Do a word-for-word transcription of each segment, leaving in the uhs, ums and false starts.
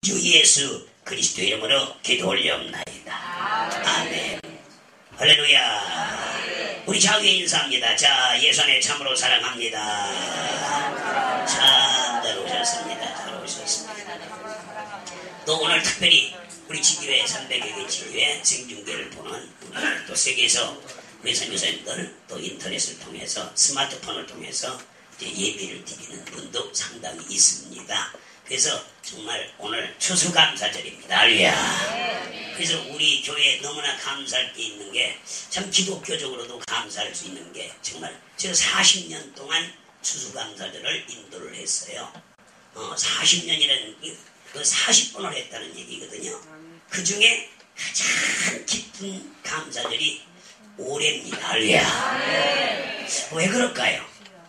주 예수 그리스도 이름으로 기도 올려옵나이다. 아멘. 할렐루야. 우리 자유에 인사합니다. 자, 예수 안에 참으로 사랑합니다. 참 잘 오셨습니다. 잘 오셨습니다. 또 오늘 특별히 우리 지교회 삼백여 개 지교회 생중계를 보는 또 세계에서 우리 선교사님들 또 인터넷을 통해서 스마트폰을 통해서 이제 예배를 드리는 분도 상당히 있습니다. 그래서 정말 오늘 추수감사절입니다. 할렐루야. 그래서 우리 교회에 너무나 감사할 게 있는 게 참 기독교적으로도 감사할 수 있는 게 정말 제가 사십 년 동안 추수감사절을 인도를 했어요. 어, 사십 년이라는 그 사십 번을 했다는 얘기거든요. 그 중에 가장 깊은 감사절이 올해입니다. 할렐루야. 왜 그럴까요?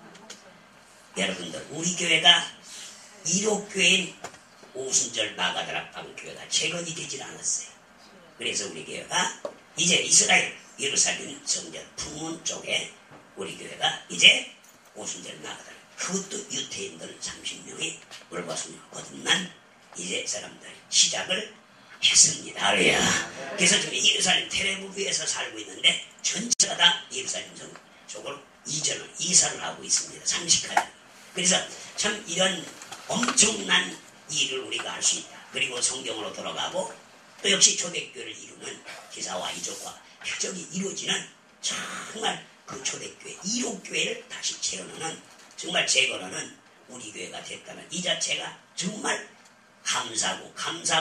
여러분들 우리 교회가 일옥교회인 오순절 마가다락방 교회가 재건이 되질 않았어요. 그래서 우리 교회가 이제 이스라엘 예루살렘 성전 풍문 쪽에 우리 교회가 이제 오순절 마가다락, 그것도 유태인들 삼십 명이 올바순 거듭난 이제 사람들 시작을 했습니다. 할렐루야. 그래서 지금 예루살렘 텔레비브에서 살고 있는데 전체가 다 예루살렘 성 쪽으로 이전을 이사를 하고 있습니다. 상식하여. 그래서 참 이런 엄청난 일을 우리가 할 수 있다. 그리고 성경으로 돌아가고 또 역시 초대교회를 이루는 기사와 이족과 표적이 이루어지는 정말 그 초대교회 일옥교회를 다시 재건하는 정말 재건하는 우리 교회가 됐다는 이 자체가 정말 감사하고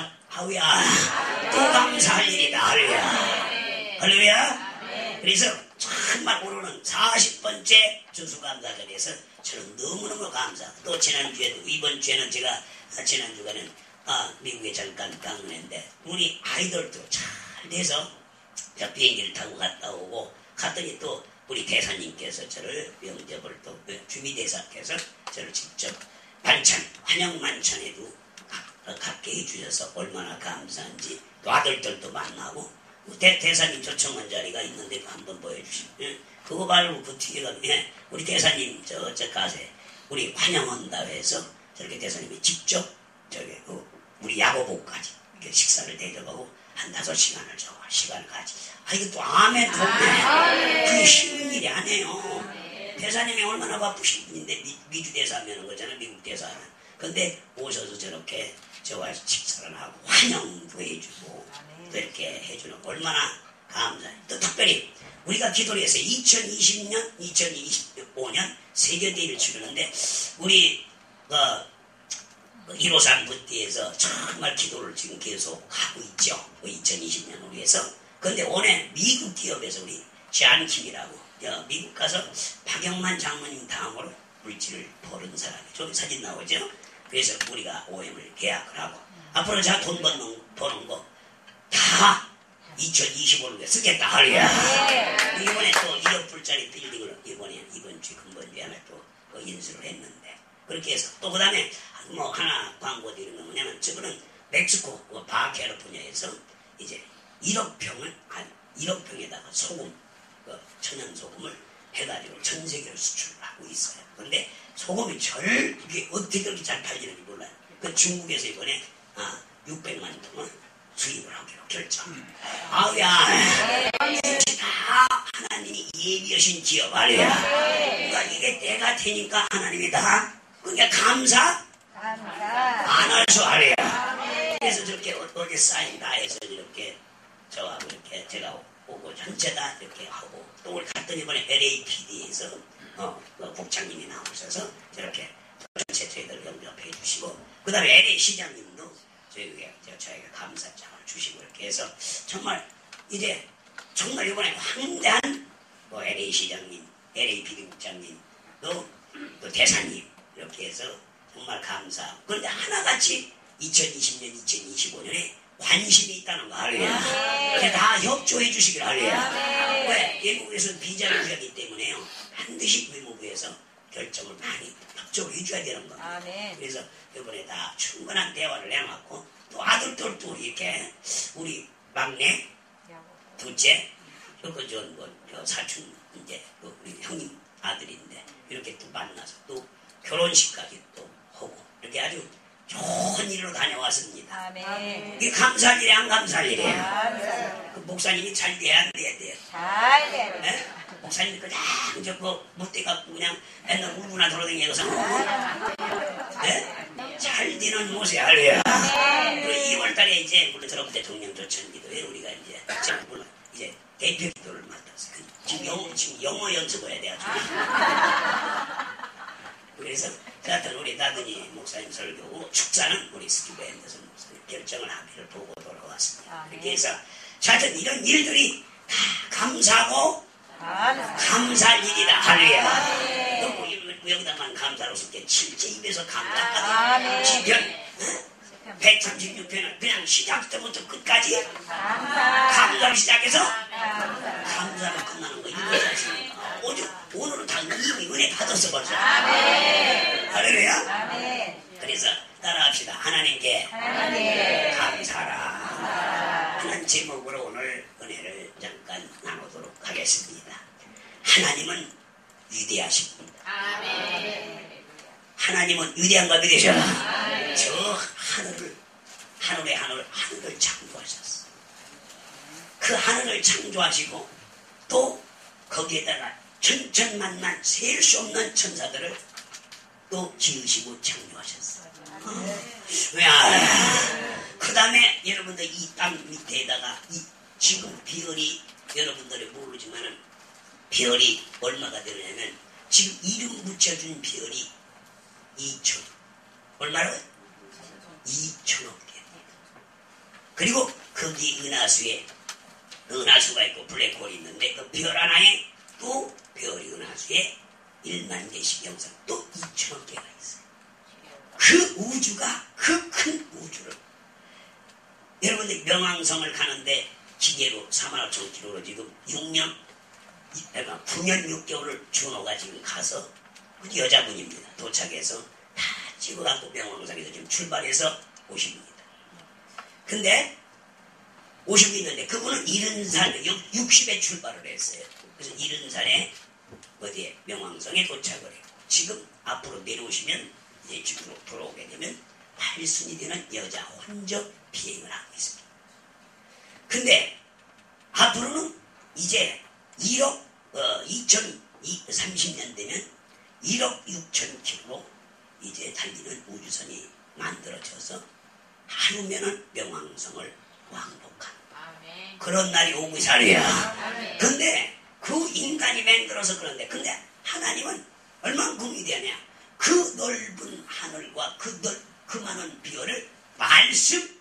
감사하오야 또 감사할 일이다. 할렐루야. 할렐루야. 그래서 정말 오늘은 사십 번째 추수감사절에서 저는 너무너무 감사하고 또 지난주에도 이번 주에는 제가 지난주간은 아, 미국에 잠깐 방문했는데 우리 아이들도 잘 돼서 비행기를 타고 갔다 오고 갔더니 또 우리 대사님께서 저를 영접을 또 주미대사께서 저를 직접 반찬 환영 만찬에도 갖게 해주셔서 얼마나 감사한지 또 아들들도 만나고 대, 대사님 초청한 자리가 있는데 한번 보여주시면 그거 말고 그 뒤에 가면 우리 대사님 저, 저 가세 우리 환영한다 해서 저렇게 대사님이 직접 저기 그 우리 야고보까지 이렇게 식사를 대접하고 한 다섯 시간을 저 시간을 가지. 아 이거 또 아멘 돕네. 그게 쉬운 일이 아니에요. 대사님이 얼마나 바쁘신 분인데 미, 미주 대사하면 거잖아. 미국 대사는. 근데 오셔서 저렇게 저와 식사를 하고 환영도 해주고 또 이렇게 해주는 얼마나 감사해요. 또 특별히 우리가 기도를 해서 이천이십 년, 이천이십오 년 세계대회를 치르는데 우리 어, 일오삼 부띠에서 정말 기도를 지금 계속 하고 있죠. 이천이십 년을 위해서. 그런데 올해 미국 기업에서 우리 지안킴이라고 미국 가서 박영만 장모님 다음으로 물질을 버는 사람이 저기 사진 나오죠. 그래서 우리가 오엠을 계약을 하고 앞으로 자 돈 버는, 버는 거 다 이천이십오 년에 쓰겠다. 할렐루야. 이번에 또 일억 불짜리 빌딩을 이번에 이번 주 근본주에 하나 또 인수를 했는데 그렇게 해서 또 그 다음에 뭐 하나 광고 드리는 건 뭐냐면 저거는 멕시코 그 바캘리포니아에서 이제 일억 평을 한 일억 평에다가 소금 그 천연 소금을 해가지고 전 세계로 수출을 하고 있어요. 그런데 소금이 절 이게 어떻게 그렇게 잘 팔리는지 몰라요. 그 중국에서 이번에 아, 육백만 톤을 수입을 하기로 결정. 아우야, 역시 다 하나님이 예비하신 기업 아니야. 그러니까 이게 때가 되니까 하나님이 다 그게 감사 안 할 수 아니야. 그래서 저렇게 어디 사인 다 해서 이렇게 저하고 이렇게 제가 오고 전체 다 이렇게 하고 또 오늘 갔더니 이번에 엘에이피디에서 어, 그 국장님이 나오셔서 저렇게 전체 저희들 영접해 주시고 그 다음에 엘에이 시장님도 저희에게 저희가 감사장을 주시고 이렇게 해서 정말 이제 정말 이번에 황대한 뭐 엘에이 시장님, 엘에이피디 국장님 또, 또 대사님 이렇게 해서 정말 감사하고 그런데 하나같이 이천이십 년, 이천이십오 년에 관심이 있다는 거 할렐루야. 그게 다 협조해 주시길 할렐루야. 왜? 외국에서는 비자를 주기 때문에요. 반드시 외무부에서 결정을 많이 협조를 해줘야 되는 겁니다. 그래서 이번에 다 충분한 대화를 해놨고 또 아들들도 이렇게 우리 막내, 둘째, 그 저 뭐 사촌 이제 우리 형님 아들인데 이렇게 또 만나서 또 결혼식까지 또 하고 이렇게 아주 좋은 일로 다녀왔습니다. 아멘. 이게 감사할 일이 안 감사할 일이에요. 아멘. 그 목사님이 잘 돼야 안 돼야 돼요. 잘 돼야 돼. 예? 목사님이 그냥 저거 못돼 갖고 그냥 맨날 울고나 돌아다니면서 예? 잘 되는 모습이 할래요. 그리고 이월 달에 이제 물론 트럼프 대통령 조천기도에 우리가 이제 물론 이제 대표 기도를 맡았어요. 지금 영어, 지금 영어 연습을 해야 돼가지고. 그래서 하여튼 우리 나든이 목사님 설교고 축사는 우리 스티브 앤더슨 목사님 결정을 하기를 보고 돌아왔습니다. 그렇게 해서 하여튼 이런 일들이 다 감사하고 감사할 일이다. 할렐루야. 너무 여기다만 감사로 쓸게 칠째 입에서 감사하다. 시편 백삼십육 편은 그냥 시작부터 끝까지 감사로 시작해서 감사로 끝나는 거 이거지 않습니까? 오직 오늘은 다 이미 은혜 받았어 벌써. 할렐루야. 그래서 따라합시다. 하나님께 감사라 하는 제목으로 오늘 은혜를 잠깐 나누도록 하겠습니다. 하나님은 위대하신 분이다. 하나님은 위대한가 믿으셔. 저 하늘을 하늘의 하늘 하늘을 창조하셨어. 그 하늘을 창조하시고 또 거기에다가 천천만만 셀 수 없는 천사들을 또 지으시고 창조하셨어. 왜? 그 다음에 여러분들 이 땅 밑에다가 이 지금 비열이 여러분들이 모르지만은 비열이 얼마가 되느냐면 지금 이름 붙여준 비열이 이천 얼마로? 이천억 개. 그리고 거기 은하수에 은하수가 있고 블랙홀이 있는데 그 별 하나에 또 별이 은하수에 일만 개씩 영상 또 이천억 개가 있어요. 그 우주가 그 큰 우주를 여러분들 명왕성을 가는데 기계로 사만 오천 킬로로 지금 육 년 그러니까 구 년 육 개월을 준호가 지금 가서 그 여자분입니다. 도착해서 다 찍어갖고 명왕성에서 지금 출발해서 오신 겁니다. 근데 오시고 있는데 그분은 이른 살 육십에 출발을 했어요. 그래서 이른 살에 어디에 명왕성에 도착을 했고 지금 앞으로 내려오시면 이제 집으로 돌아오게 되면 팔순이 되는 여자 혼적 비행을 하고 있습니다. 근데 앞으로는 이제 일억 어, 이천삼십 년 되면 일억 육천 킬로로 이제 달리는 우주선이 만들어져서 하루면은 명왕성을 왕복한 아멘. 그런 날이 오고 있어요. 근데 그 인간이 만들어서 그런데 근데 하나님은 얼만큼 위대하냐? 그 넓은 하늘과 그, 넓, 그 많은 비열을 말씀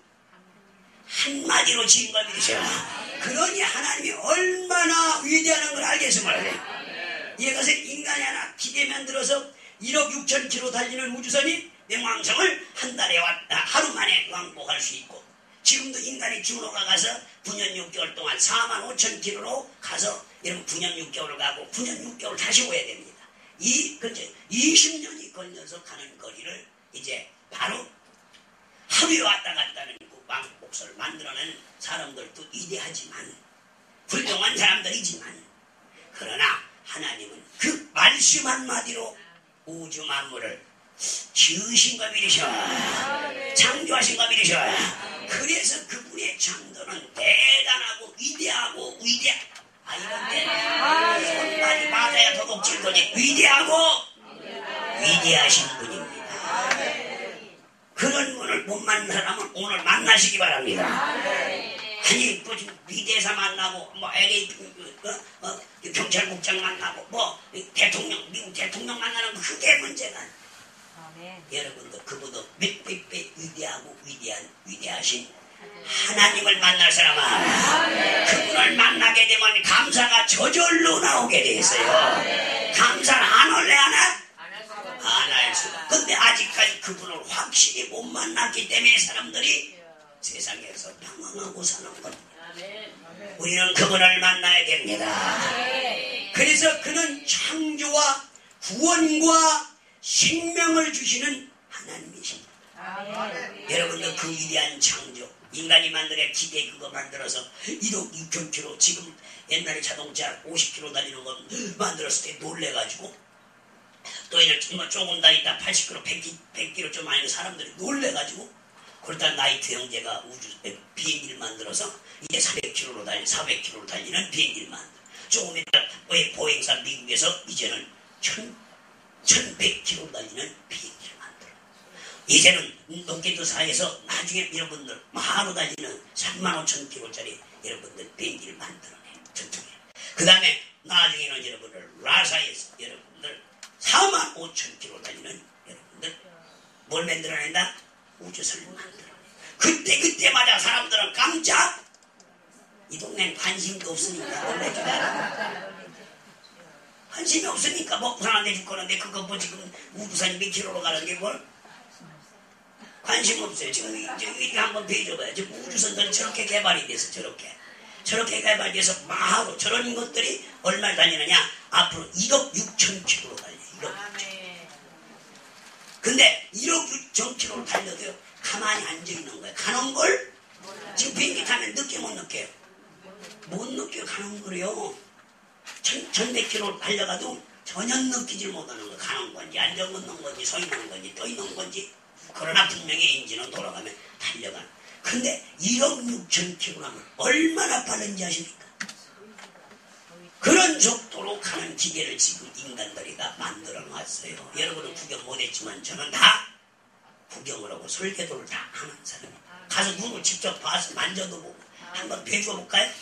한마디로 지은 걸 믿으셔. 그러니 하나님이 얼마나 위대한 걸 알겠어 말이에요. 이것을 인간이 하나 기계 만들어서 일억 육천 킬로 달리는 우주선이 명왕성을 한 달에 왔다 하루 만에 왕복할 수 있고 지금도 인간이 준호가 가서 구 년 육 개월 동안 사만 오천 킬로로 가서 여러분 구 년 육 개월 가고 구 년 육 개월 다시 오야 됩니다. 이 그렇죠. 이십 년이 걸려서 가는 거리를 이제 바로 하루에 왔다 갔다 하는 그 왕복선을 만들어낸 사람들도 위대하지만 훌륭한 사람들이지만 그러나 하나님은 그 말씀 한마디로 우주 만물을 지으신 거 믿으셔. 창조하신 거 믿으셔. 그래서 그분의 창조는 대단하고 위대하고 위대 아 이런데 손발이 맞아야 도둑질 거지. 위대하고 위대하신 분입니다. 그런 분을 못 만난 사람은 오늘 만나시기 바랍니다. 아니 뭐 위대사 만나고 뭐 엘에이 어, 어, 경찰국장 만나고 뭐 대통령 미국 대통령 만나는 거 그게 문제가 아멘. 여러분도 그보다 몇백 배 위대하고 위대한 위대하신 하나님을 만날 사람아 그분을 만나게 되면 감사가 저절로 나오게 돼 있어요. 감사를 안 할래 하나? 안 할 수가. 근데 아직까지 그분을 확실히 못 만났기 때문에 사람들이 세상에서 방황하고 사는 겁니다. 우리는 그분을 만나야 됩니다. 그래서 그는 창조와 구원과 생명을 주시는 하나님이십니다. 여러분들 그 위대한 창조 인간이 만들어 기계 그거 만들어서 일억 육천 킬로 지금 옛날에 자동차 오십 킬로 달리는 거 만들었을 때 놀래가지고 또 이제 뭐 조금 다니다 팔십 킬로그램, 백 킬로그램 좀 아니는 사람들이 놀래가지고 그러다 나이트 형제가 우주 비행기를 만들어서 이제 사백 킬로그램로 달리 사백 킬로그램로 달리는 비행기를 만들어. 조금 이따 보행사 미국에서 이제는 천백 킬로그램로 달리는 비행기를 만들어. 이제는 로켓사에서 나중에 여러분들 마하로 달리는 삼만 오천 킬로그램짜리 여러분들 비행기를 만들어내. 전투기. 그 다음에 나중에는 여러분들 라사에서 여러분들 사만 오천 킬로그램 달리는 여러분들 뭘 만들어낸다? 우주선을 만들어내. 그때 그때마다 사람들은 깜짝. 이 동네는 관심도 없으니까 놀래주고 관심이 없으니까 먹고 사는데 죽겠는데 그거 뭐 지금 우주선이 몇 킬로로 가는 게 뭘? 관심 없어요. 지금 이게 한번 배워줘봐요. 지금 우주선들은 저렇게 개발이 돼서 저렇게 저렇게 개발이 돼서 마하로 저런 것들이 얼마나 달리느냐? 앞으로 일억 육천 킬로로 달려. 일억 육천. 근데 일억 육천 킬로로 달려도요 가만히 앉아있는 거예요. 가는 걸 지금 비행기 타면 느껴 못 느껴요? 못 느껴요. 가는 거래요. 천백 킬로로 달려가도 전혀 느끼질 못하는 거예요. 가는 건지 앉아있는 건지 서 있는 건지 떠 있는 건지. 그러나 분명히 엔진은 돌아가면 달려가는. 근데 일억 육천 킬로그램은 얼마나 빠른지 아십니까? 그런 속도로 가는 기계를 지금 인간들이 다 만들어 놨어요. 여러분은 구경 못했지만 저는 다 구경을 하고 설계도를 다 하는 사람이에요. 가서 눈을 직접 봐서 만져도 보고 한번 배워 볼까요?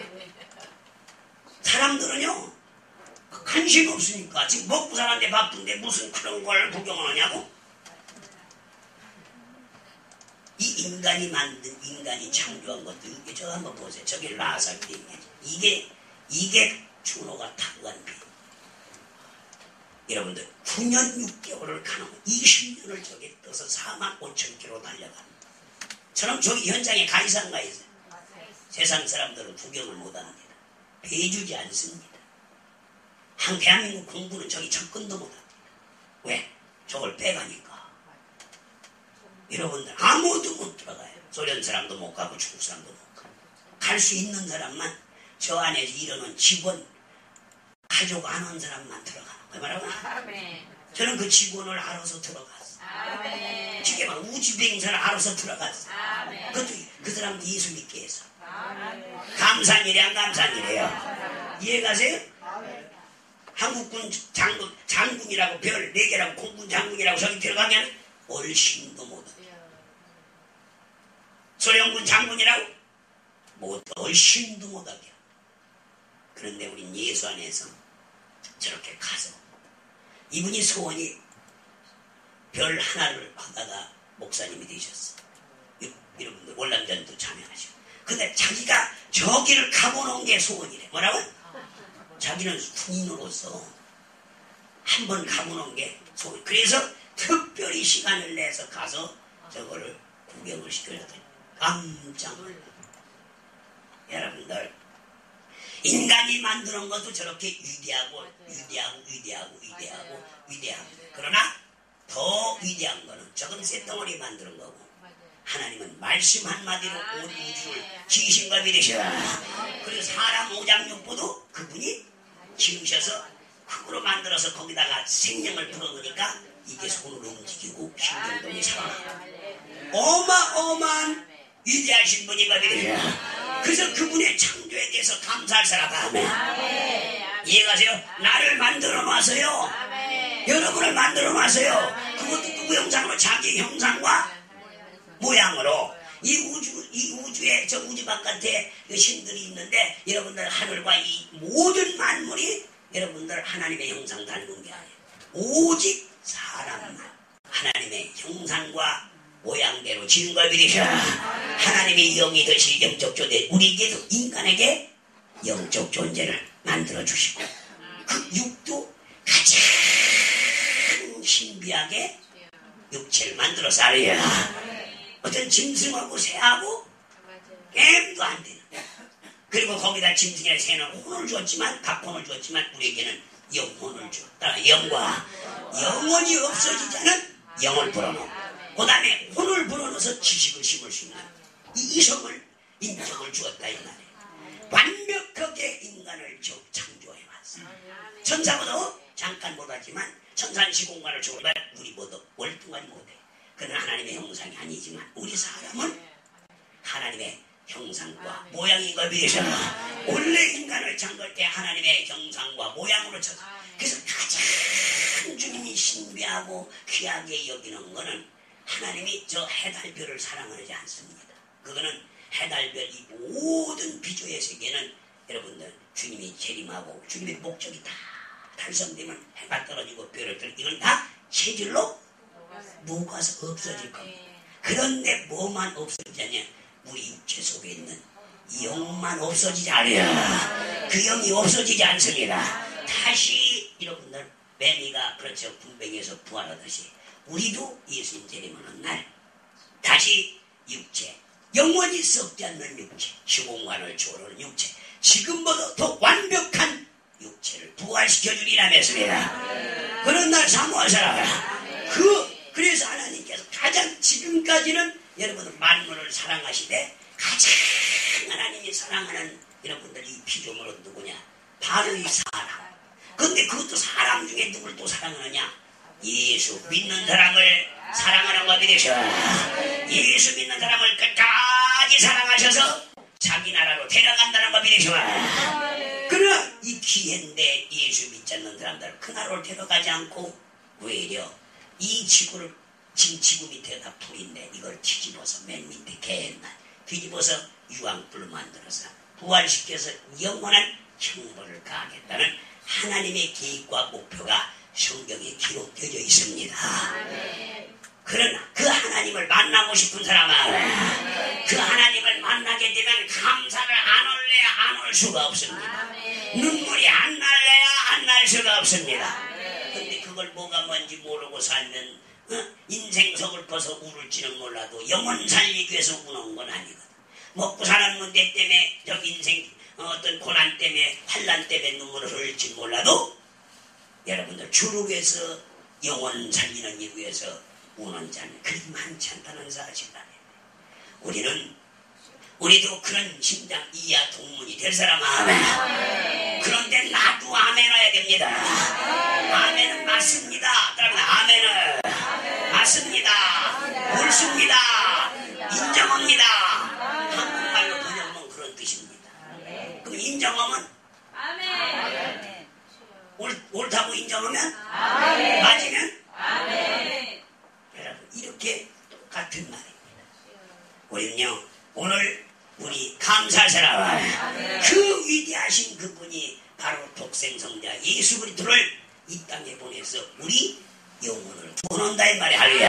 사람들은요 관심 없으니까 지금 먹고 사는데 바쁜데 무슨 그런 걸 구경을 하냐고? 이 인간이 만든, 인간이 창조한 것도, 이게 저 한번 보세요. 저기 라사 비행기. 이게, 이게 준호가 타고 간 비행기. 여러분들, 구 년 육 개월을 가는, 이십 년을 저기 떠서 사만 오천 킬로미터 달려갑니다. 저는 저기 현장에 가 이상 가 있어요. 세상 사람들은 구경을 못 합니다. 배주지 않습니다. 한 대한민국 공부는 저기 접근도 못 합니다. 왜? 저걸 빼가니까. 여러분들 아무도 못 들어가요. 소련 사람도 못 가고 중국 사람도 못 가고. 갈 수 있는 사람만 저 안에서 일하는 직원, 가족 안 온 사람만 들어가는 거예요. 말하면 저는 그 직원을 알아서 들어갔어요. 지금 막 우주비행사를 알아서 들어갔어요. 그것도 그 사람도 예수 믿게 해서. 감사한 일이 안 감사한 일이에요. 이해가세요? 한국군 장군, 장군이라고 별 네 개라고 공군 장군이라고 저기 들어가면 얼씬도 못해. 소련군 장군이라고 못 얼씬도 못하게. 그런데 우린 예수 안에서 저렇게 가서 이분이 소원이 별 하나를 하다가 목사님이 되셨어. 여러분들 월남전도 참여하시고. 근데 자기가 저기를 가보는 게 소원이래. 뭐라고? 자기는 군인으로서 한 번 가보는 게 소원. 그래서 특별히 시간을 내서 가서 저거를 구경을 시켜줬더니 깜짝 놀라. 여러분들 인간이 만드는 것도 저렇게 위대하고 위대하고 위대하고 위대하고 위대합니다. 그러나 더 위대한 거는 저건 쇳덩어리 만드는 거고 하나님은 말씀 한마디로 온 우주를 지으신가 믿으시라. 그리고 사람 오장육부도 그분이 지으셔서 흙으로 만들어서 거기다가 생명을 불어넣으니까 이게 손으로 움직이고 신경동이 살아나요. 어마어마한 위대하신 분이가 되리라. 그래서 그분의 창조에 대해서 감사할 사람. 아멘. 이해가세요? 나를 만들어 놨어요. 여러분을 만들어 놨어요. 그것도 누구 형상으로? 자기 형상과 모양으로. 이 우주, 이 우주에, 저 우주 바깥에 신들이 있는데 여러분들 하늘과 이 모든 만물이 여러분들 하나님의 형상 닮은 게 아니에요. 오직 사람만 하나님의 형상과 모양대로 지은 걸 믿으시라. 하나님의 영이 되시 영적 존재, 우리에게도 인간에게 영적 존재를 만들어 주시고 그 육도 가장 신비하게 육체를 만들어서 알아야 어떤 짐승하고 새하고 게임도 안 되는. 그리고 거기다 짐승이나 새는 혼을 주었지만 각혼을 주었지만 우리에게는 영혼을 주었다. 영과 영혼이 없어지자는 영을 불어넣어. 그 다음에 혼을 불어넣어서 지식을 심을 수 있는 이 이성을 인격을 주었다 이 말이에요. 완벽하게 인간을 창조해왔어요. 천사보다 잠깐 못하지만 천산시공간을 조리면 우리 모두 월등하지 못해. 그는 하나님의 형상이 아니지만 우리 사람은 하나님의 형상과 모양인 걸 위해서 원래 인간을 창조할 때 하나님의 형상과 모양으로 쳤어. 그래서 가장 주님이 신비하고 귀하게 여기는 거는 하나님이 저 해달별을 사랑하지 않습니다. 그거는 해달별 이 모든 비조의 세계는 여러분들 주님이 재림하고 주님의 목적이 다 달성되면 해가 떨어지고 별을 떨어지고 이건 다 체질로 녹아서 없어질 겁니다. 그런데 뭐만 없어지냐? 우리 육체 속에 있는 영만 없어지지 않아요. 그 영이 없어지지 않습니다. 다시 여러분들 매미가 그렇죠. 분뱅이에서 부활하듯이 우리도 예수님 재림하는 날 다시 육체 영원히 썩지 않는 육체 시공간을 초월하는 육체 지금보다 더 완벽한 육체를 부활시켜주리라 했습니다. 그런 날 사모하셔라. 그 그래서 하나님께서 가장 지금까지는 여러분들 만물을 사랑하시되 가장 하나님이 사랑하는 여러분들 이 피조물은 누구냐? 바로 이 사람. 근데 그것도 사람 중에 누굴 또 사랑하느냐? 예수 믿는 사람을 사랑하는 것 믿으셔. 예수 믿는 사람을 끝까지 사랑하셔서 자기 나라로 데려간다는 것 믿으셔. 그러나 이 귀한데 예수 믿지 않는 사람들 그 나라로 데려가지 않고 오히려 이 지구를 지금 지구 밑에 다 풀인데 이걸 뒤집어서 맨 밑에 개나 뒤집어서 유황불로 만들어서 부활시켜서 영원한 형벌을 가하겠다는 하나님의 계획과 목표가 성경에 기록되어 있습니다. 그러나 그 하나님을 만나고 싶은 사람은 그 하나님을 만나게 되면 감사를 안 올래야 안 올 수가 없습니다. 눈물이 안 날래야 안 날 수가 없습니다. 근데 그걸 뭐가 뭔지 모르고 살면 어? 인생 서글퍼서 울을지는 몰라도 영혼 살리기 위해서 우는 건 아니거든. 먹고 사는 문제 때문에 저 인생 어, 어떤 고난 때문에 환난 때문에 눈물을 흘릴지 몰라도 여러분들 주를 위해서 영혼 살리는 일 위해서 우는 자는 그리 많지 않다는 사실이다. 우리는 우리도 그런 심장 이하 동문이 될 사람 아멘. 그런데 나도 아멘 해야 됩니다. 아멘은 맞습니다. 그러면 아멘은 맞습니다. 옳습니다. 인정합니다. 한국말로 번역하면 그런 뜻입니다. 그럼 인정하면 아멘. 옳, 옳다고 인정하면 아멘. 맞으면 아멘. 여러분 이렇게 똑같은 말입니다. 우리는요 오늘 우리 감사할 사람 그 위대하신 그분이 바로 독생성자 예수 그리스도를 이 땅에 보내서 우리 영혼을 구원한다 이 말이야. 할렐루야.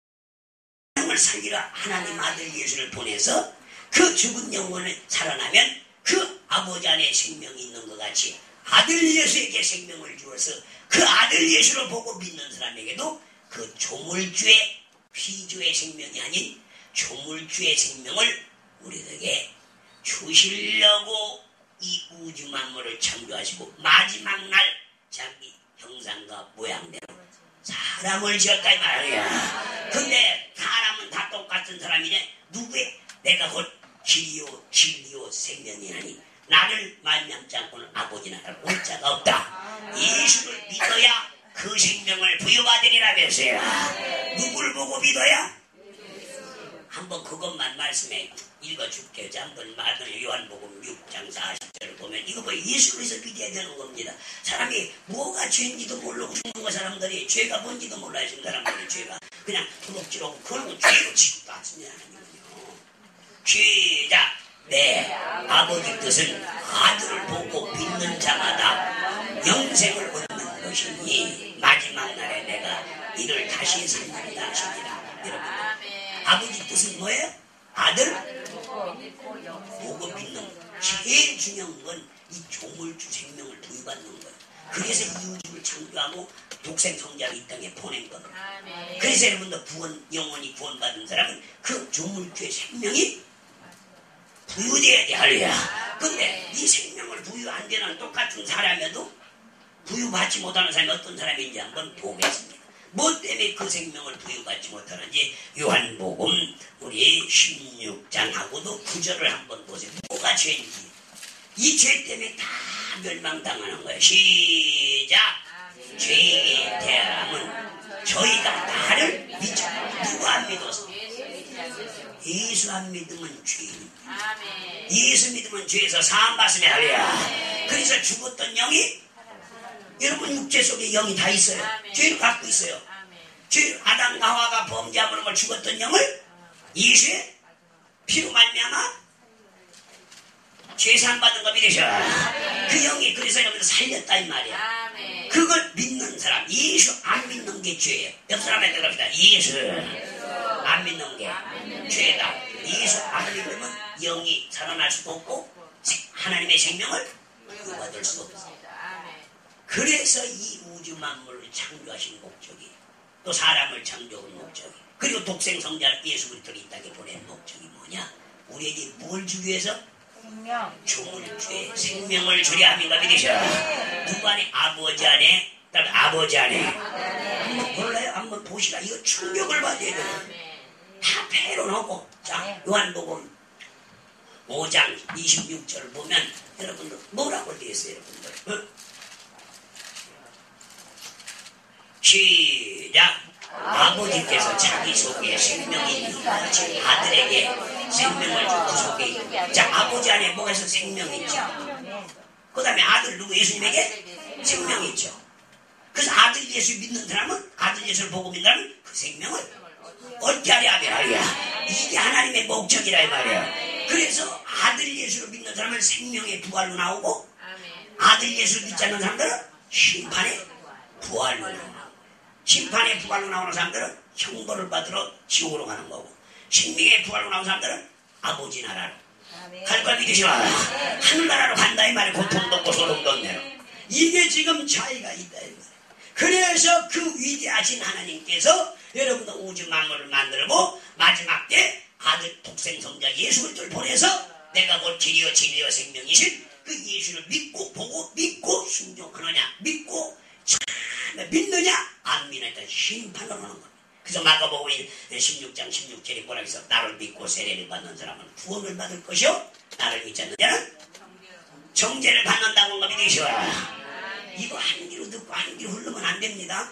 영혼을 살리러 하나님 아들 예수를 보내서 그 죽은 영혼을 살아나면 그 아버지 안에 생명이 있는 것 같이 아들 예수에게 생명을 주어서 그 아들 예수를 보고 믿는 사람에게도 그 조물주의 피주의 생명이 아닌 조물주의 생명을 우리에게 주시려고 이 우주 만물을 창조하시고 마지막 날 자기 형상과 모양대로 사람을 지었다 이 말이야. 근데 사람은 다 똑같은 사람이네. 누구의 내가 곧 길이요 진리요 생명이라니 나를 말미암지 않고는 아버지 나라를 올 자가 없다. 예수를 믿어야 그 생명을 부여받으리라면서요. 누구를 보고 믿어야? 한번 그것만 말씀해 읽어줄게요. 한번 말씀 요한복음 육 장 사십 절을 보면 이거 뭐 예수 그리스도 믿어야 되는 겁니다. 사람이 뭐가 죄인지도 모르고 죽는 거 사람들이 죄가 뭔지도 몰라요. 지금 사람들이 죄가 그냥 부럽지라고 그런 거 죄로 치고 빠지냐 아니군요. 시작. 내 아버지 뜻은 아들을 보고 믿는 자마다 영생을 얻는 것이니 마지막 날에 내가 이를 다시 살리리라 하시니라. 여러분 아버지 뜻은 뭐예요? 아들 보고 믿는. 제일 중요한 건 이 조물주 생명을 부여받는 거예요. 그래서 이 우주를 창조하고 독생 성자를 이 땅에 보낸 겁니다. 그래서 여러분들 구원, 영원히 구원받은 사람은 그 조물주의 생명이 부여돼야 돼. 할렐루야. 근데 이 생명을 부여 안 되는 똑같은 사람에도 부여받지 못하는 사람이 어떤 사람인지 한번 보겠습니다. 뭐 때문에 그 생명을 부여받지 못하는지 요한복음 우리 십육 장하고도 구 절을 한번 보세요. 뭐가 죄인지. 이 죄 때문에 다 멸망당하는 거예요. 시작. 죄에 대하면 저희가 나를 믿죠. 누구 안 믿어서? 예수 안 믿으면 죄입니다. 예수 믿으면 죄에서 사함 받으면 할렐루야. 그래서 죽었던 영이 여러분 육체 속에 영이 다 있어요. 죄를 갖고 있어요. 죄 아담 하와가 범죄함으로 죽었던 영을 예수의 피로 말미암아 죄산 받은 거 믿으셔. 그 영이 그래서 여러분들 살렸다 이 말이야. 그걸 믿는 사람, 예수 안 믿는 게 죄예요. 옆 사람한테 그럽시다. 예수 안 믿는 게 죄다. 예수 안 믿으면 영이 살아날 수도 없고 하나님의 생명을 받을 수도 없어. 그래서 이 우주 만물을 창조하신 목적이, 또 사람을 창조한 목적이, 그리고 독생 성자 예수 그리스도를 이 땅에 보낸 목적이 뭐냐? 우리에게 뭘 주기 위해서? 생명. 죽을 죄 생명을 주려 함인가 믿으셔. 누구 안에? 아버지 안에. 그다음에 아버지 안에. 한번 볼래요? 한번 보시라. 이거 충격을 받아야 돼요. 다 패로 넣고. 자, 요한복음 오 장 이십육 절 보면 여러분들 뭐라고 되어 있어요, 여러분들? 어? 시작. 아버지께서 자기 속에 생명이 있는 같이 아들에게 생명을 준 그 속에 있는. 자, 아버지 안에 뭐가 있어? 생명이 있죠. 그 다음에 아들 누구? 예수님에게 생명이 있죠. 그래서 아들 예수 믿는 사람은, 아들 예수를 보고 믿는 사람은 그 생명을 어떻게 하랴 하랴. 이게 하나님의 목적이라 이 말이야. 그래서 아들 예수를 믿는 사람은 생명의 부활로 나오고, 아들 예수를 믿지 않는 사람들은 심판의 부활로 나오고, 심판의 부활로 나오는 사람들은 형벌을 받으러 지옥으로 가는 거고, 생명의 부활로 나오는 사람들은 아버지 나라로 갈 걸 믿으시오. 하늘나라로 간다 이 말이야. 고통도 없고 소름도 없네요. 이게 지금 차이가 있다 이 말이야. 그래서 그 위대하신 하나님께서 여러분들 우주 만물을 만들고 마지막 때 아들 독생 성자 예수 그리스도를 보내서 내가 곧 길이요 진리요 생명이신 그 예수를 믿고 보고 믿고 순종하느냐, 믿고 참 믿느냐 안 믿느냐 일단 심판을 하는 겁니다. 그래서 마가복음 십육 장 십육 절에 뭐라고 해서 나를 믿고 세례를 받는 사람은 구원을 받을 것이요 나를 믿지 않는 자는 정죄를 받는다고 한 거 믿으시오. 이거 한 귀로 듣고 한 귀로 흐르면 안 됩니다.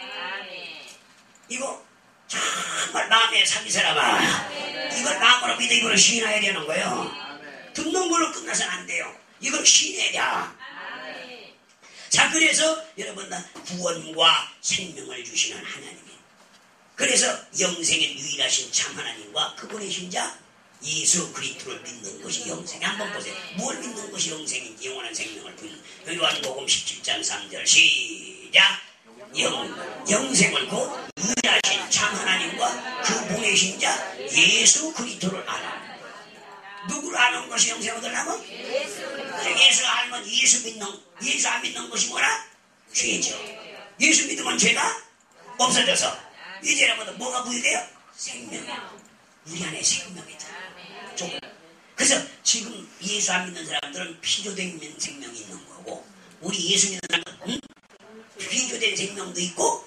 이거 정말 마음에 삼이 사람아, 이걸 마음으로 믿어 이걸 시인해야 되는 거예요. 듣는 걸로 끝나서는 안 돼요. 이걸 시인해야 돼. 자, 그래서 여러분 구원과 생명을 주시는 하나님이에요. 그래서 영생의 유일하신 참 하나님과 그분의 신자 예수 그리스도를 믿는 것이 영생. 한번 보세요. 뭘 믿는 것이 영생인지, 영원한 생명을 부는. 요한복음 십칠 장 삼 절 시작. 영, 영생을 곧 유일하신 참 하나님과 그분의 신자 예수 그리스도를 알아. 누구를 아는 것이 영생을 얻으려면? 예수. 예수 알면 예수 믿는, 예수 안 믿는 것이 뭐라? 죄죠. 예수 믿으면 죄가 없어져서 이제 여러분들 뭐가 부여돼요? 생명. 우리 안에 생명이 있잖아요. 그래서 지금 예수 안 믿는 사람들은 피조된 생명이 있는 거고, 우리 예수 믿는 사람은 응? 피조된 생명도 있고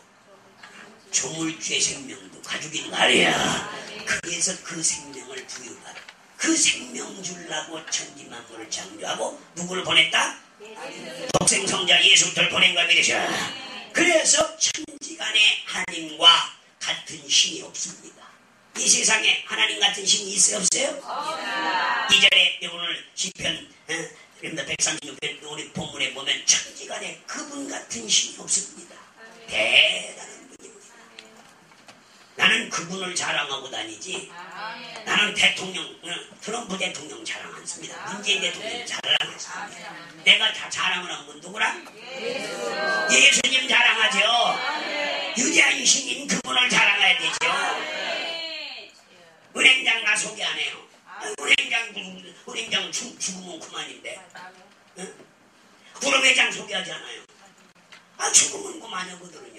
조물주의 생명도 가지고 있는 거 아니야. 그래서 그 생명을 부여받아. 그 생명 주려고 천지만물을 창조하고 누구를 보냈다? 독생 성자 예수를 보낸 걸 믿으셔. 그래서 천지간에 하나님과 같은 신이 없습니다. 이 세상에 하나님 같은 신이 있어요? 없어요? 없습니다. 이 절에 오늘 시편 백삼십육 편 우리 본문에 보면 천지간에 그분 같은 신이 없습니다. 대단한 분입니다. 나는 그분을 자랑하고 다니지, 나는 대통령, 트럼프 대통령 자랑 안 씁니다. 문재인 대통령 자랑 안 씁니다. 내가 다 자랑을 한 건 누구라? 예수. 예수님 자랑하죠. 유대한 신인 그분을 자랑해야 되죠. 은행장 나 소개 안 해요. 은행장, 은행장 죽, 죽으면 그만인데. 응? 구름회장 소개하지 않아요. 아, 죽으면 그만이거든요.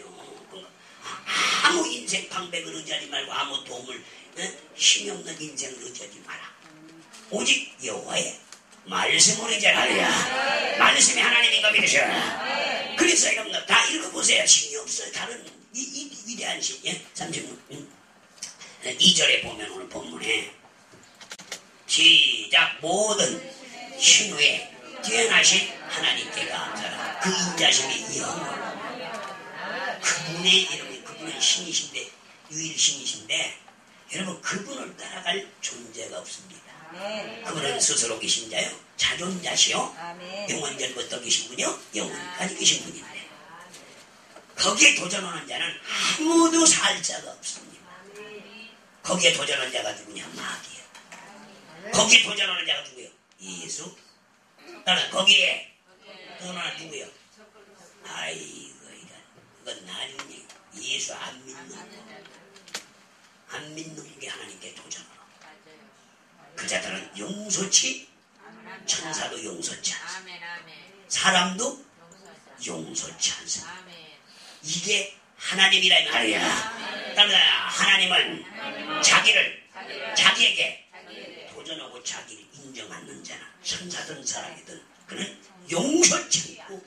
아무 인생 방백을 의지하지 말고 아무 도움을, 응? 힘이 없는 인생을 의지하지 마라. 오직 여호와의 말씀을 의지하라. 말씀이 하나님인가 믿으셔. 그래서 여러분들 다 읽어보세요. 힘이 없어요. 다른 이, 이 위대한 신. 예? 삼십육 응? 이 절에 보면 오늘 본문에 시작. 모든 신후에 뛰어나신 하나님께 감사하라. 그 인자심이 영원. 그분의 이름이 그분은 신이신데 유일신이신데 여러분 그분을 따라갈 존재가 없습니다. 그분은 스스로 계신 자요 자존자시요 영원전부터 계신 분이요 영원까지 계신 분인데 거기에 도전하는 자는 아무도 살 자가 없습니다. 거기에 도전하는 자가 누구냐? 마귀예요. 거기에 도전하는 자가 누구예요? 예수. 따라 거기에 도전하는 누구예요? 아이고 이건 그건 나중에 예수 안 믿는 안 믿는 게 하나님께 도전하러 그 자들은 용서치 천사도 용서치 않습니다. 사람도 용서치 않습니다. 이게 하나님이라 말이야. 따라서 하나님은 자기를 자기에게 도전하고 자기를 인정하는 자나 천사든 사람이든 그는 용서치 않고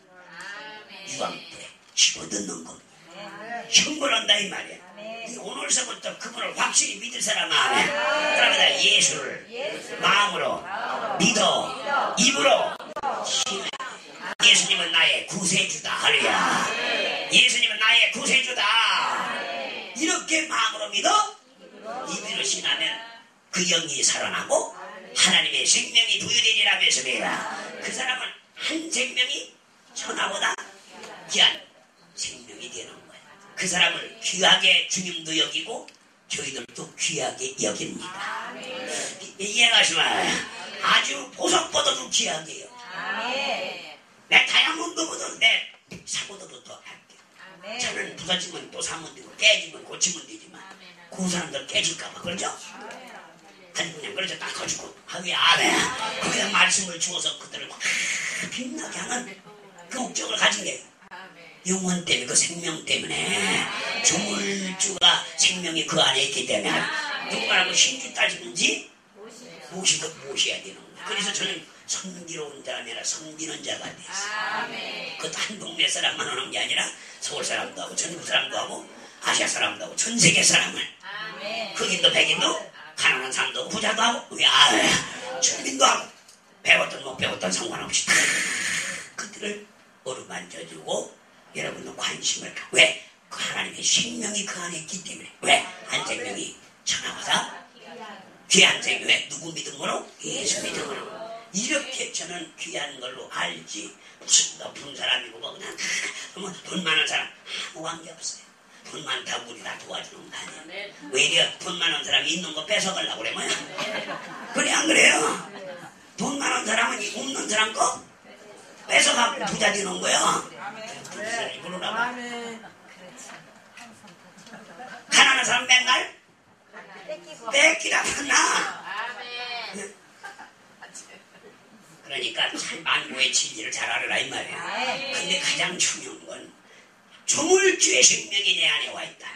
유황불에 집어넣는 겁니다. 형벌한다 이 말이야. 오늘서부터 그분을 확실히 믿을 사람 마음에 그러면 예수를 마음으로 믿어 입으로 힘내. 예수님은 나의 구세주다. 할렐루야. 예수님은 나의 구세주다. 이렇게 마음으로 믿어 입으로 신하면 그 영이 살아나고 하나님의 생명이 부여되리라 했습니다. 그 사람은 한 생명이 천하보다 귀한 생명이 되는 거예요. 그 사람을 귀하게 주님도 여기고 저희들도 귀하게 여깁니다. 이해가시면 아주 보석보다도 귀하게요. 내 다이아몬드보다 내 사보다도 더 할게요. 차는 부서지면 또 사면 되고 깨지면 고치면 되지만 그 사람들 깨질까봐 그러죠? 아니 그냥 그러죠. 딱 가지고 하기 안해 거기다 말씀을 주어서 그들을 확 빛나게 하는 그 목적을 가진 게 영혼 때문에 그 생명 때문에 조물주가 생명이 그 안에 있기 때문에 누구라고 신주 따지는지 모시고 모셔야 되는 거예요. 그래서 저는 섬기러운 자가 아니라 섬기는 자가 됐어요. 그것도 한 동네 사람만 하는 게 아니라 서울 사람도 하고 전국 사람도 하고 아시아 사람도 하고 전 세계 사람을 흑인도 백인도 가난한 사람도 하고 부자도 하고 야 주민도 하고 배웠던 못 배웠던 상관없이 다 그들을 어루만져주고 여러분도 관심을 가. 왜? 그 하나님의 생명이 그 안에 있기 때문에. 왜? 한 생명이 천하보다 귀한 생명. 왜? 누구 믿음으로? 예수 믿음으로. 이렇게 저는 귀한 걸로 알지. 무슨 높은 사람이고 뭐 그냥 뭐 돈 많은 사람 아무 관계 없어요. 돈 많다고 우리 다 도와주는 거 아니에요. 왜냐? 돈 많은 사람이 있는 거 뺏어가려고 그래 뭐야? 그래 안 그래요? 돈 많은 사람은 이 없는 사람 거 뺏어가고 부자 되는 거야. 가난한 사람 맨날 뺏기다 만나. 그러니까 참 만고의 진리를 잘 알아라 이 말이야. 근데 가장 중요한 건 조물주의 생명이 내 안에 와 있다.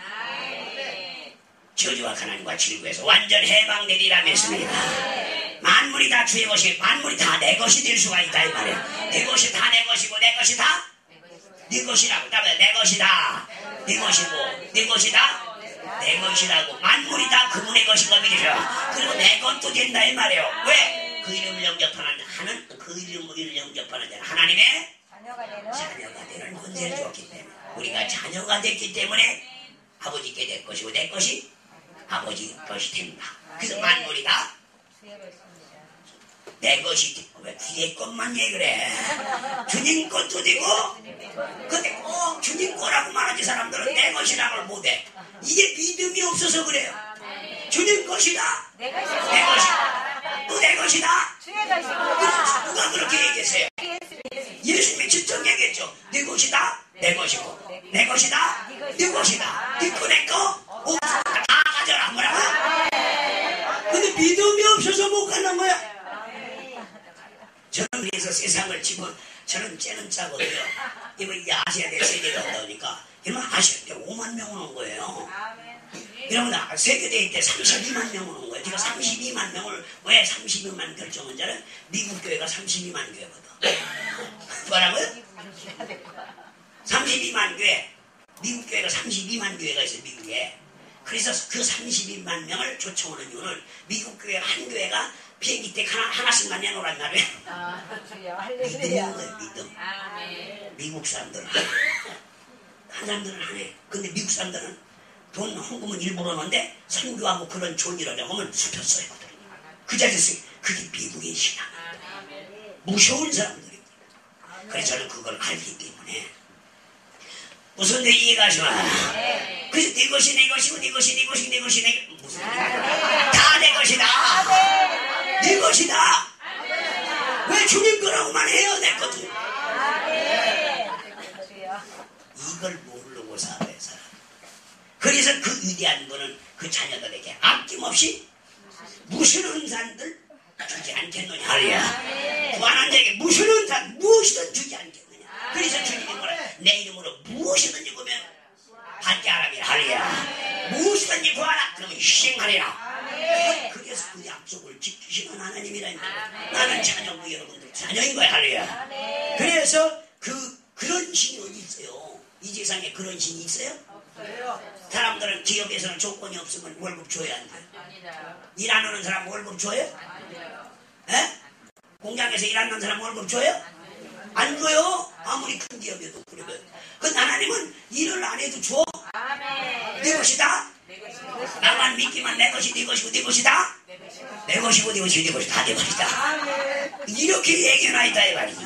저주와 가난과 질구에서 완전 해방되리라 했습니다. 만물이 다 주의 것이 만물이 다 내 것이 될 수가 있다 이 말이야. 내 것이 다 내 것이고 내 것이 다 네 것이라고. 따라서 내 것이다 네 것이고 네 것이다 내 것이라고. 만물이 다 그분의 것인 겁니다. 그리고 내 것도 된다 이 말이에요. 왜? 그 이름을 영접하는 하는 그 이름을 영접하는 자는 하나님의 자녀가 되는, 자녀가 되는 권세를 줬기 때문에 우리가 자녀가 됐기 때문에 아버지께 내 것이고 내 것이 아버지 것이 된다. 그래서 만물이 다 내 것이 왜 뒤에 것만 얘기를 해. 주님 것도 되고 근데 꼭 주님 거라고 말하지 사람들은 내 것이라고 못해. 이게 믿음이 없어서 그래요. 주님 것이다 내 것이다 또 내 것이다 누가 그렇게 얘기했어요? 예수님이 직접 얘기했죠. 내 것이다 내 것이고 내 것이다 네 것이다 네 거 내 거 다 가져라 뭐라고? 근데 믿음이 없어서 못 가는 거야. 저는 그래서 세상을 집어 저는 째는 짜거든요. 이번 아시아대 세계가 오다 보니까 이러면 아시아대 오만 명 오는 거예요. 이러면 세계대회 때 삼십이만 명 오는 거예요. 제가 삼십이만 명을 왜 삼십이만 결정한 자는 미국 교회가 삼십이만 교회거든. 뭐라고요? 삼십이만 교회. 미국 교회가 삼십이만 교회가 있어요. 미국에. 그래서 그 삼십이만 명을 초청하는 이유는 미국 교회 한 교회가 비행기 때 하나, 하나씩만 내놓으란 말이에요. 아, 믿음인 거예요. 믿음. 아, 네. 미국 사람들은 다른 사람들은 안 해. 근데 미국 사람들은 돈 헌금은 일부러 넣는데 선교하고 그런 좋은 일을 하면 수표 써요. 그 자리에서 그게 미국의 신앙. 무서운 사람들입니다. 그래서 저는 그걸 알기 때문에 무슨 내 이해가 하시나? 그래서 네 것이 내 것이고 네 것이 네 것이 네 것이 내 무슨 다 내 것이다. 네 것이다. 왜 주님 거라고만 해요? 내 것도. 이걸 모르고 살아요. 사람. 그래서 그 위대한 분은 그 자녀들에게 아낌없이 무슨 은산들 주지 않겠느냐. 할렐루야. 구하는 자에게 무슨 은산 무엇이든 주지 않겠느냐. 그래서 주님이 뭐라 내 이름으로 무엇이든지 구하면 받게 하라며. 할렐루야. 무엇이든지 구하라. 그러면 희생하리라. 그래서 그 약속을 지키시는 하나님이라니까. 나는 자녀고 여러분들 자녀인 거야. 할렐루야. 그래서 그 그런 신이 어디 있어요? 이 세상에 그런 신이 있어요? 없어요. 사람들은 기업에서는 조건이 없으면 월급 줘야 안 돼요. 일 안 하는 사람 월급 줘요? 에? 공장에서 일하는 사람 월급 줘요? 안 줘요. 아무리 큰 기업이어도 그러면. 그 하나님은 일을 안 해도 줘. 내 것이다. 나만 믿기만 내 것이 네 것이고 네 것이다. 내 것이고 네 것이고 네 것이다. 내 것이다. 이렇게 얘기해놔있다 이 말이지.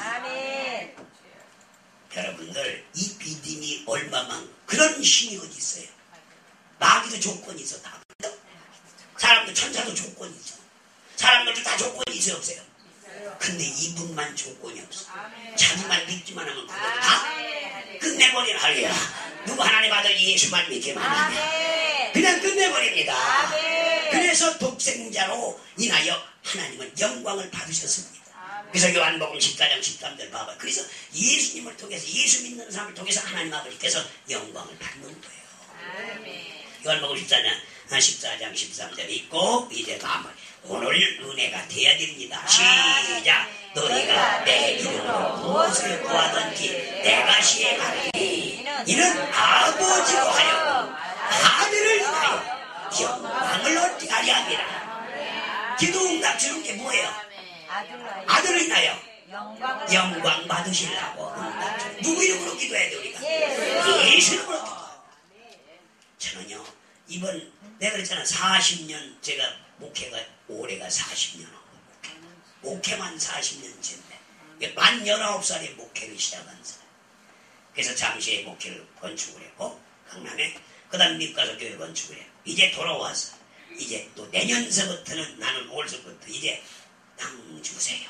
여러분들 이 믿음이 얼마만 그런 신이 어디 있어요? 마귀도 조건이 있어. 다. 사람도 천사도 조건이 있어. 사람들도 다 조건이 있어요? 없어요? 근데 이분만 조건이 없어. 자기만 믿기만 하면 그것도 다 끝내버리는 할렐루야. 누구 하나님 아들 예수만 믿기만 하면 그냥 끝내버립니다. 그래서 독생자로 인하여 하나님은 영광을 받으셨습니다. 그래서 요한복음 십사 장 십삼 절 봐봐요. 그래서 예수님을 통해서 예수 믿는 사람을 통해서 하나님 아버지께서 영광을 받는 거예요. 요한복음 십사 장 십사 장 십삼 절 있고 이제 마무리. 오늘 은혜가 되어야 됩니다. 시작. 너희가 내 이름으로 무엇을 구하든지 내가 시행하리니 이는 아버지로 하여 아들을 인하여 영광을 얻게 하려 함이라. 기도응답 주는 게 뭐예요? 아들을 인하여 영광 받으시려고. 누구 이름으로 기도해야 돼 우리가? 예수 이름으로 기도해요. 저는요 이번 내가 그랬잖아 사십 년 제가 목회가 올해가 사십 년 하고 목회. 목회만 사십 년째인데 만 열아홉 살에 목회를 시작한 사람. 그래서 잠시에 목회를 건축을 했고 강남에 그 다음 미국 가서 교회 건축을 했고 이제 돌아와서 이제 또 내년서부터는 나는 올서부터 이제 땅 주세요.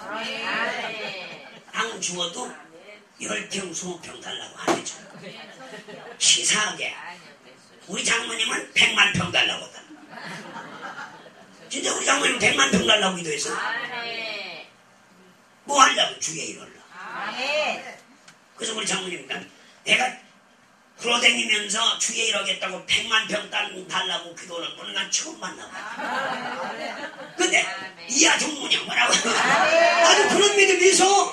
땅 주어도 열 평, 이십 평 달라고 안 해줘. 치사하게. 우리 장모님은 백만 평 달라고 하다. 진짜 우리 장모님은 백만 평 달라고 기도했어. 뭐 하려고 주의 일을. 그래서 우리 장모님 내가 굴러다니면서 주의 일 하겠다고 백만 평 달라고 기도하는 분은 난 처음 만나봐. 근데 이하 종모냐 뭐라고 나도 그런 믿음이 있어.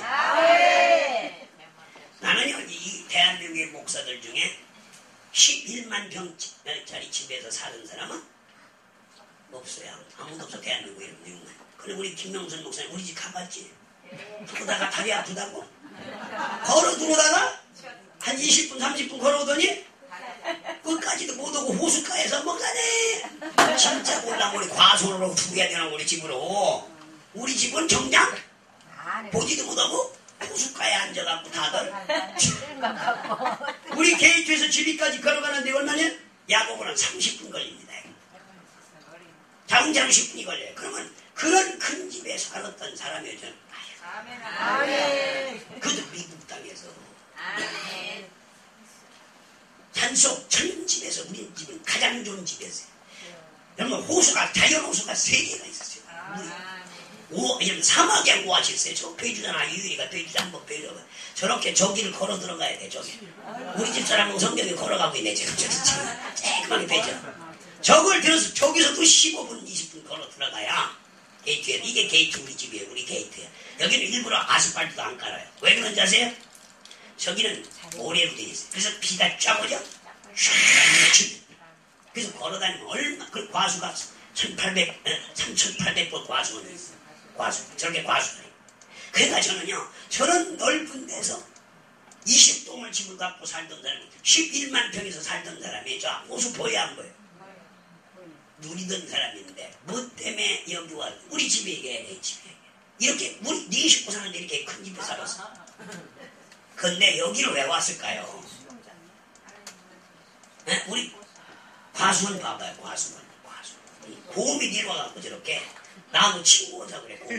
나는요 이 대한민국의 목사들 중에 십일만 평짜리 집에서 사는 사람은 없어요. 아무도 없어. 대한민국에 육만. 그래 우리 김명선 목사님 우리 집 가봤지. 그러다가 다리 아프다고 걸어 들어오다가 한 이십 분 삼십 분 걸어오더니 끝까지도 못 오고 호숫가에서 목사님 진짜 몰라 우리 과수로 두고 해야 되나 우리 집으로. 우리 집은 정작 보지도 못하고 호숫가에 앉아갖고 다들 우리 게이트에서 집이까지 걸어가는데 얼마냐? 야고보는 삼십 분 걸립니다. 자동차로 십 분이 걸려요. 그러면 그런 큰 집에 살았던 사람이요 저는. 아멘. 그도 미국 땅에서 산속 천연 집에서 우리 집은 가장 좋은 집이었어요. 여러분 호수가 자연 호수가 세 개가 있었어요. 오, 이런 사막에 모아졌어요. 저 빼주잖아. 유일이가 빼주지 한번 빼줘. 저렇게 저기를 걸어 들어가야 돼. 저기 우리 집 사람은 성경에 걸어가고 있네. 지금 저기 지금 쬐끔하게 빼줘. 저걸 들어서 저기서도 십오 분 이십 분 걸어 들어가야 게이트에. 이게 게이트 우리 집이에요. 우리 게이트에. 여기는 일부러 아스팔트도 안 깔아요. 왜 그런지 아세요? 저기는 모래로 되어 있어요. 그래서 비가 쫙 오죠? 쫙. 그래서 걸어다니면 얼마, 그 과수가 천팔백, 삼천팔백 번 과수가 있어요. 과수. 저렇게 과수가 있어요. 그러니까 저는요, 저런 넓은 데서 이십 동을 집을 갖고 살던 사람이 십일만 평에서 살던 사람이 저 호수 보여 안 보여? 누리던 사람인데 뭐 때문에 여기 와 우리 집에 얘기해 내 집에 이렇게 우리 네 식구 사는데 이렇게 큰 집에 살았어. 근데 여기를 왜 왔을까요? 네? 우리 과수원 봐봐요. 과수원 과수원 곰이 내려와갖고 저렇게 나무 치고 오자 그래 곰이.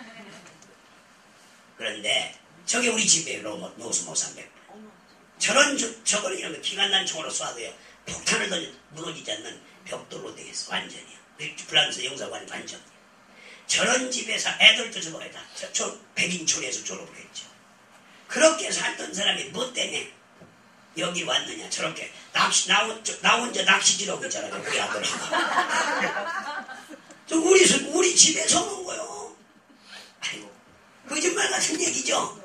그런데 저게 우리 집에 노수모 삼백 저런 저, 저거는 이런 거 기관단총으로 쏴도요 폭탄을 던져 무너지지 않는 벽돌로 되어 있어 완전히요. 프랑스 영사관 완전. 저런 집에서 애들도 저거에 다 저, 저 백인촌에서 졸업을 했죠. 그렇게 살던 사람이 뭐 때문에 여기 왔느냐. 저렇게 낚시 나, 저, 나 혼자 낚시지라고 있잖아요. 우리 아들하고. 저 우리 우리 집에서 온 거요. 아이고 거짓말 같은 얘기죠.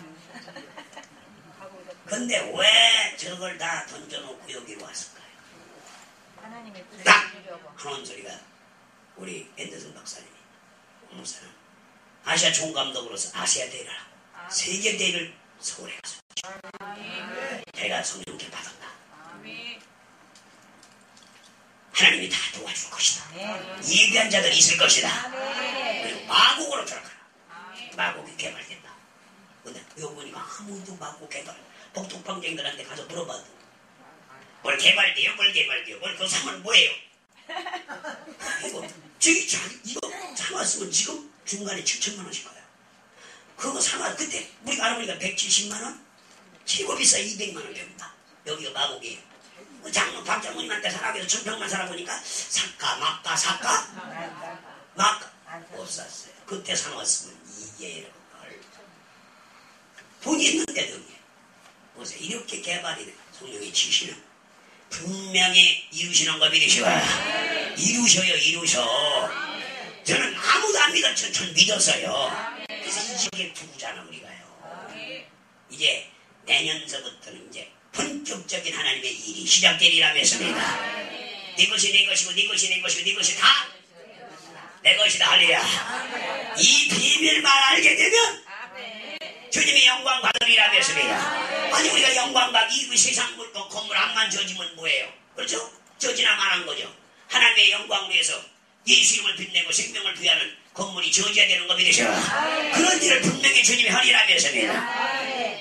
근데 왜 저걸 다 던져놓고 여기로 왔을까요? 딱 하는 소리가 우리 앤더슨 박사님이 목사는 아시아 총감독으로서 아시아 대회를 하고 세계 대회를 서울에 가서 내가 성령께 받았다. 하나님이 다 도와줄 것이다. 예비한 자들이 있을 것이다. 그리고 마곡으로 들어가라. 마곡이 개발된다. 근데 여기 보니까 아무도 마곡 개발 복덕방쟁들한테 가서 물어봐도 뭘 개발돼요? 뭘 개발돼요? 뭘 그 상은 뭐예요? 이거 저기 자기 이거 사왔으면 지금 중간에 칠천만 원씩 가요. 그거 사와 그때 우리가 알아보니까 백칠십만 원? 최고 비싸 이백만 원 병다. 여기가 마곡이에요. 장로 박장모님한테 살아보면서 천평만 살아보니까 사까 막까 사까 막까 못 샀어요. 그때 사왔으면 이게 돈이 있는데 여기 보세요. 이렇게 개발이 돼. 성령이 치시는 분명히 이루시는 거 믿으시오. 이루셔요 이루셔. 저는 아무도 안 믿었죠. 전 믿었어요. 그래서 이 집에 부부잖아 우리가요. 이제 내년서부터는 이제 본격적인 하나님의 일이 시작되리라 믿습니다. 네 것이 내 것이고 네 것이 내 것이고 네 것이 다 내 것이다. 할렐루야. 이 비밀만 알게 되면 주님의 영광 받으리라 믿습니다. 아니 우리가 영광 받기 이 세상 물도 건물 암만 저지면 뭐예요? 그렇죠? 저지나 말한 거죠. 하나님의 영광 위해서 예수 이름을 빛내고 생명을 부여하는 건물이 저지해야 되는 거 믿으셔. 그런 일을 분명히 주님이 하리라 믿습니다.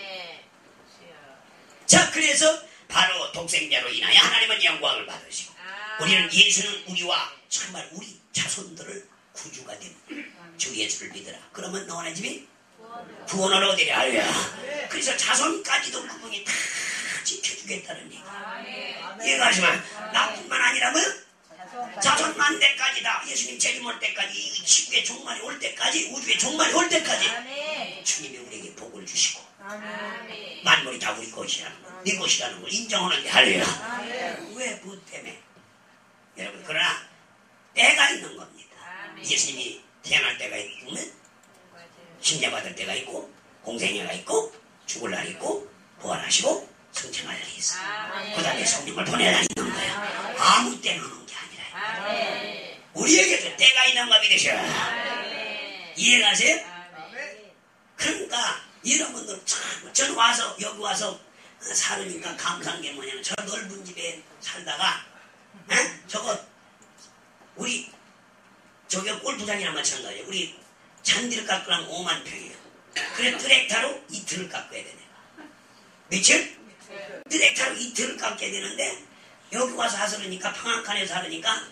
자 그래서 바로 독생자로 인하여 하나님은 영광을 받으시고 우리는 예수는 우리와 정말 우리 자손들을 구주가 된 주 예수를 믿으라. 그러면 너네 집이 구원을 얻으려 하랴. 그래서 자손까지도 그분이 다 지켜주겠다는 얘기. 이해가지만 나뿐만 아니라면 자손 만대까지다. 예수님 재림 올 때까지 이 지구의 종말이 올 때까지 우주의 종말이 올 때까지 주님이 우리에게 복을 주시고 만물이 다 우리 것이라는 걸, 네 것이라는 걸 인정하는데 할렐루야. 왜 그 때문에 여러분 그러나 때가 있는 겁니다. 예수님이 태어날 때가 있으면 심려받을 때가 있고 공생애가 있고 죽을 날이 있고 부활하시고 성천할 날이 있어. 그 다음에 성령을 보내달라 있는 거야. 아무 때나 오는 게 아니라 우리에게도 때가 있는 거 믿으셔. 이해가세요? 그러니까 여러분들 참 저는 와서 여기 와서 살으니까 감사한 게 뭐냐면 저 넓은 집에 살다가 에? 저거 우리 저기 골프장이랑 마찬가지예요. 우리 잔디를 깎으려면 오만 평이에요. 그래 트랙타로 이틀을 깎아야 되네. 며칠? 트랙타로 이틀을 깎아야 되는데 여기 와서 하서니까 평안칸에서 하려니까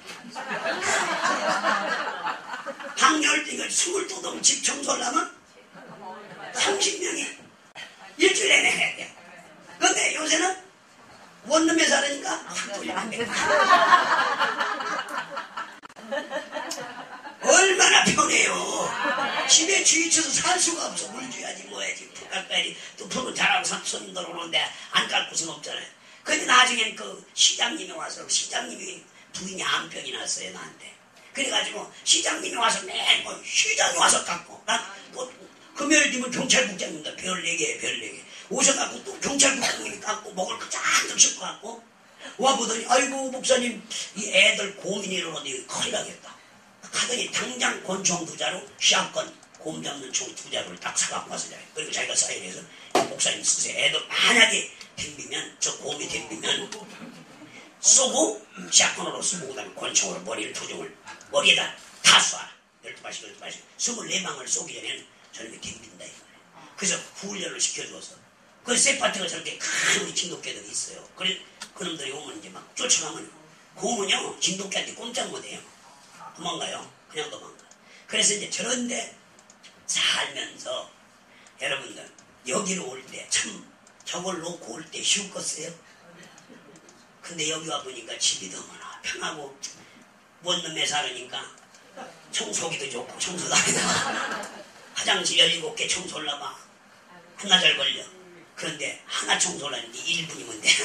방열 때 이걸 스물두 동 집 청소하려면 삼십 명이 일주일 내내 해야 돼. 근데 요새는 원룸에 살으니까 확 돌리면 돼. 얼마나 편해요. 집에 주위쳐서 살 수가 없어. 물 줘야지 뭐야지 푹 깎아야지. 또 푸는 잘하고 손님들 오는데 안 깎을 수는 없잖아요. 근데 나중엔 그 시장님이 와서 시장님이 부인이 암병이 났어요 나한테. 그래가지고 시장님이 와서 매일 뭐 시장이 와서 깎고 난뭐 금요일 되면 경찰국장입니다. 별 네 개, 별 네 개. 오셔갖고 또 경찰국장님이 깎고 먹을 거 쫙 싣고 갖고 와보더니 아이고 목사님 이 애들 고민이 이러는데 큰일 나겠다. 가더니 당장 권총 부자로 샷건 곰 잡는 총 두 자루를 딱 사갖고 와서 자요. 그리고 자기가 사인해서 목사님 쓰세요. 애들 만약에 덤비면 저 곰이 덤비면 쏘고 샷건으로 쏘고 그다음에 권총으로 머리를 조종을 머리에다 다 쏴. 열두 발씩 열두 발씩 스물네 방을 쏘기 전에는 저놈이 덤빈다 이거예요. 그래서 훈련을 시켜줘서 그 세파트가 저렇게 큰 우리 진돗개들이 있어요. 그래 그놈들이 오면 이제 막 쫓아가면 곰은요 진돗개한테 꼼짝 못해요. 도망가요. 그냥 도망가. 그래서 이제 저런데 살면서 여러분들 여기로 올 때 참 저걸 놓고 올 때 쉬웠겠어요? 근데 여기 와보니까 집이 너무나 편하고 원룸에 살으니까 청소기도 좋고 청소도 아니다. 화장실 열일곱 개 청소하려면 한나절 걸려. 그런데 하나 청소하는데 일 분이면 돼.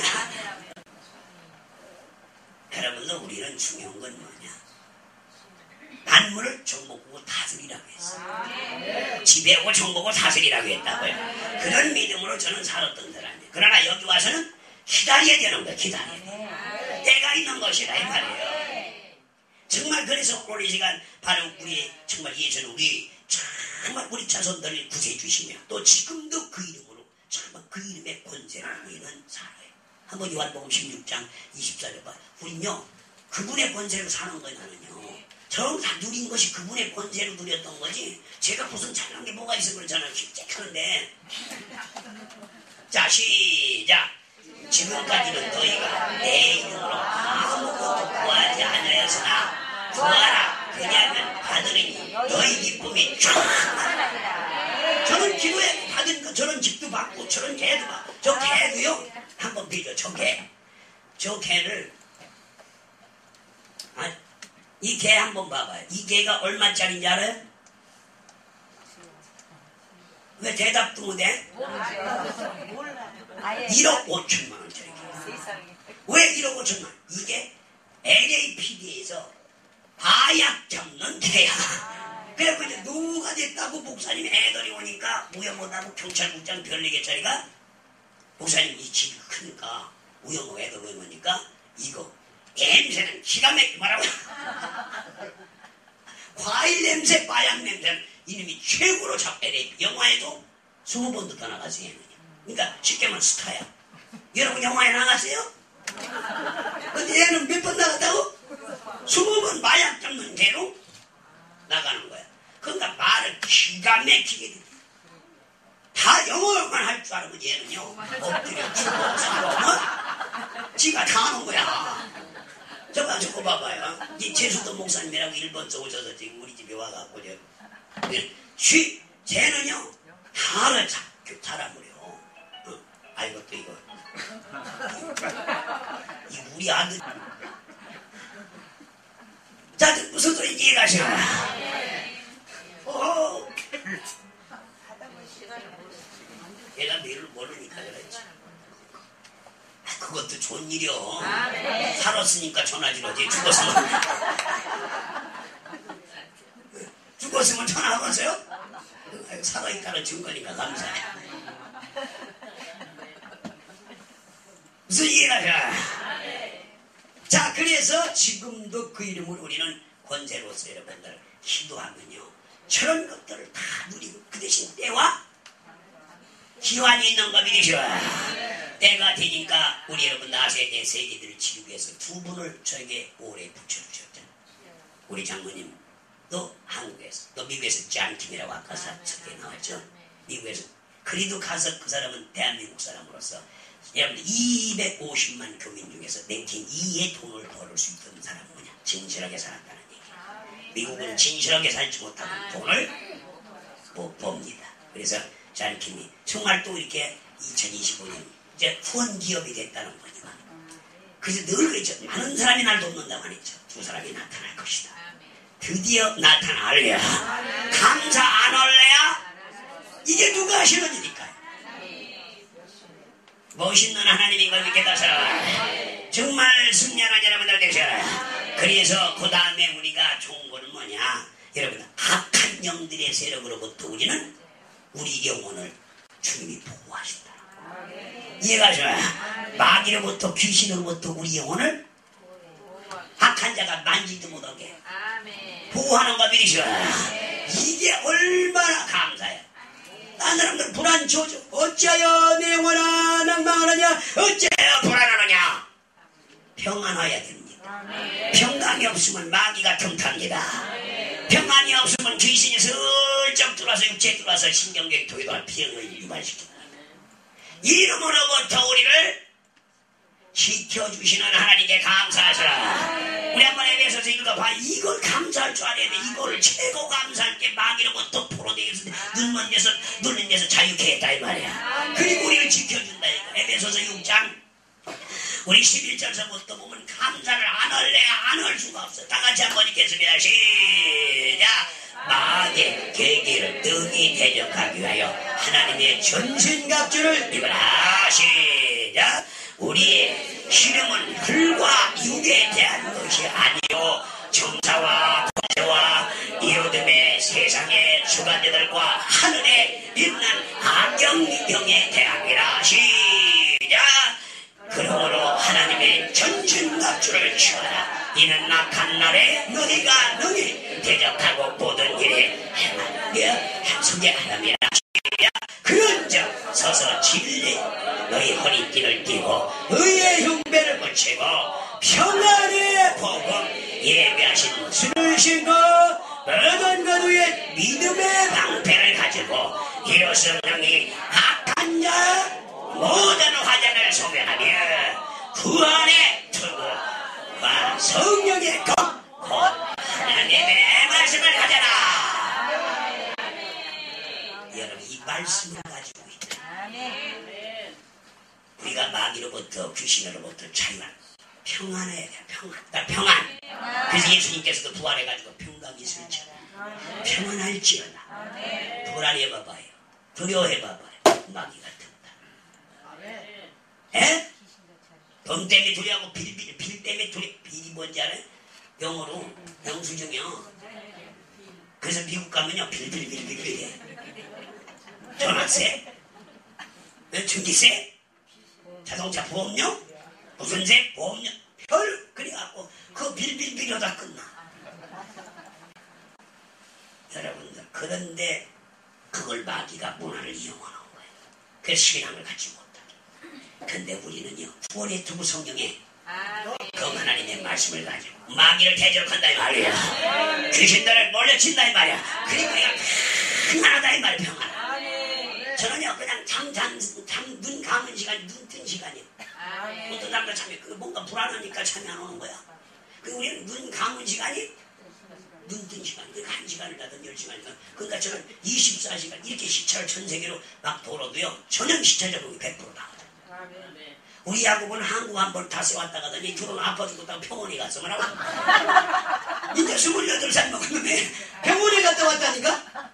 여러분들 우리는 중요한 건 뭐냐? 만물을 정복하고 다스리라고 했어요. 지배하고 정복하고 다스리라고 했다고요. 그런 믿음으로 저는 살았던 사람이에요. 그러나 여기 와서는 기다려야 되는 거야. 기다려야 돼. 때가 있는 것이다 이 말이에요. 정말 그래서 오늘 이 시간 바로 우리 정말 예전 우리 정말 우리 자손들을 구세해 주시며 또 지금도 그 이름으로 정말 그 이름의 권세를 우리는 살아요. 한번 요한복음 십육 장 이십사 절 봐. 우리는요 그분의 권세로 사는 거예요. 나는요 저는 다 누린 것이 그분의 권세로 누렸던 거지 제가 무슨 잘난 게 뭐가 있어 그러잖아요. 시작하는데 자 시작. 지금까지는 너희가 내 이름으로 아무것도 구하지 않으였으나 구하라 그리하면 받으리니 너희 기쁨이 쫙. 저는 기도에 받은 거 저런 집도 받고 저런 개도 받고 저 개도요 한번 비죠. 저 개 저 개를 아, 이 개 한번 봐봐요. 이 개가 얼마짜리인지 알아요? 왜 대답도 못해? 일억 오천만 원짜리. 왜 일억 오천만 원? 이게 엘에이피디에서 마약 잡는 개야. 그래서 이제 노후가 됐다고 목사님 애들이 오니까 우영호하고 경찰국장 별 네 개짜리가 목사님 이 집이 크니까 우영호 애들 오니까 이거 냄새는 기가 막히게 말하고 과일 냄새, 마약 냄새는 이놈이 최고로 잡 엘에이피 영화에도 스무 번도 더 나갔어요. 그러니까 쉽게 말하면 스타야. 여러분 영화에 나갔어요? 근데 얘는 몇 번 나갔다고? 스무 번 마약 잡는 개로 나가는 거야. 그러니까 말을 기가 막히게 돼. 다 영어만 할 줄 알고 얘는요 엎드려 죽어 살아 지가 다 하는 거야. 저거 저거 봐봐요. 이 제수도 목사님이라고 일본서 오셔서 지금 우리 집에 와갖고 쉬 쟤는요 하를 잡고 사람을요. 어? 아 이것도 이거 이 우리 아들 자 무슨 소리인지 이해가시나? 어 얘가 매를 모르니까 그랬지. 아, 그것도 좋은 일이요. 살았으니까 전화지러지. 죽었으면 죽었으면 전화하면서요? 살아있다는 증거니까 감사해. 무슨 이해가 돼? 자 그래서 지금도 그 이름으로 우리는 권세로서 여러분들 기도하면요 저런 것들을 다 누리고 그 대신 때와 기환이 있는 거 믿으셔. 때가 되니까 우리 여러분 나세대 세계들을 치르기 위해서 두 분을 저에게 오래 붙여주셨잖아요. 우리 장모님도 한국에서 또 미국에서 짠킴이라고 아까 사석에 나왔죠. 미국에서 그리도 가서 그 사람은 대한민국 사람으로서 여러분들 이백오십만 교민 중에서 랭킹 이의 돈을 벌을 수 있던 사람은 뭐냐? 진실하게 살았다는 얘기예요. 미국은 진실하게 살지 못하면 돈을 못 법니다. 그래서 짠킴이 정말 또 이렇게 이천이십오 년 이제 후원 기업이 됐다는 거니까. 그래서 늘 그랬죠. 많은 사람이 날 돕는다고 했죠. 두 사람이 나타날 것이다. 드디어 나타날래야. 감사 안 할래야? 이게 누가 하시는 일일까요? 멋있는 하나님인 걸 믿겠다서 정말 승리하는 여러분들 되셔라. 그래서 그 다음에 우리가 좋은 거는 뭐냐? 여러분 악한 영들의 세력으로부터 우리는 우리 영혼을 주님이 보호하신다. 이해가 좋아요. 마귀로부터 귀신으로부터 우리 영혼을 악한 자가 만지도 못하게 보호하는 거 믿으셔. 이게 얼마나 감사해. 딴 사람들 불안 조져. 어찌하여 내 영혼아 낭망하느냐, 어찌하여 불안하느냐. 평안해야 됩니다. 평강이 없으면 마귀가 틈탑니다. 평안이 없으면 귀신이 슬쩍 들어와서 육체에 들어와서 신경계에 도이도할 병을 유발시킵니다. 이름으로부터 우리를 지켜주시는 하나님께 감사하시라. 우리 한번 에베소서 읽어봐. 이걸 감사할 줄 알아야 돼. 이걸 최고 감사할 게 마귀로부터 포로되어서 눈먼 데서 눌린 데서 자유케 했다 이 말이야. 그리고 우리를 지켜준다 이거. 에베소서 육 장 우리 십일 절서부터 보면 감사를 안 할래 안 할 수가 없어. 다 같이 한번 읽겠습니다. 시작. 마귀의 계기를 등이 대적하기 위하여 하나님의 전신갑주를 입으라. 시작. 우리의 기름은 흙과 육에 대한 것이 아니요 정사와 권세와 이어둠의 세상의 주관자들과 하늘에 있는 악영영에 대함이라. 시작. 그러므로 하나님의 전신갑주를 취하라. 이는 악한 날에 너희가 능히 대적하고 모든 일에 행하며 소개하라미라. 그런즉 서서 진리 너희 허리띠를 띠고 의의 흉배를 붙이고 평안의 복음 예배하신 술을 신고 모든 것 위에 믿음의 방패를 가지고 이로써 능히 악한 자 모든 화전을 소멸하며 구원의 투구와 성령의 검 곧 하나님의 말씀을 가져라. 여러분 이 말씀을 가지고 있다. 우리가 마귀로부터 귀신으로부터 자유한 평안해야 돼. 평안. 평안. 그래서 예수님께서도 부활해가지고 평강이 있을지어다 평안할지어다. 불안해봐봐요. 두려워해봐봐요. 마귀가 든다. 에? 병 때문에 두려워하고 빌, 빌, 빌 때문에 두려. 빌이 뭔지 알아요? 영어로 영수증이요. 그래서 미국 가면요 빌빌빌빌빌 해. 전화세, 전기세, 자동차 보험료, 무슨 세, 보험료, 별 그래갖고 그 빌빌빌 하다 끝나. 여러분들 그런데 그걸 마귀가 문화를 이용하는 거예요. 그래서 신앙을 갖지 못하게. 근데 우리는요 구원의 투구 성령에 그 하나님의 말씀을 가지고 마귀를 대적한다 이 말이야. 귀신들을 몰려친다 이 말이야. 그리고 우리가 평안하다 이 말이야. 평안하다. 저는요 그냥 잠잠잠눈 감은 시간, 눈 뜬 시간이요. 어떤 사람들 참여 그 뭔가 불안하니까 참여 안 오는 거야. 그 우리는 눈 감은 시간이 눈 뜬 시간. 그러니까 한 시간을 가든 열 시간이든. 그러니까 저는 이십사 시간 이렇게 시차를 전 세계로 막 돌아도요 전혀 시차 적응이 백 퍼센트 나거든. 우리 야구부는 한국 한 번 다시 왔다 가더니 둘은 아파 죽었다고 병원에 갔어. 뭐라고? 이제 스물여덟 살 먹었는데 병원에 갔다 왔다니까?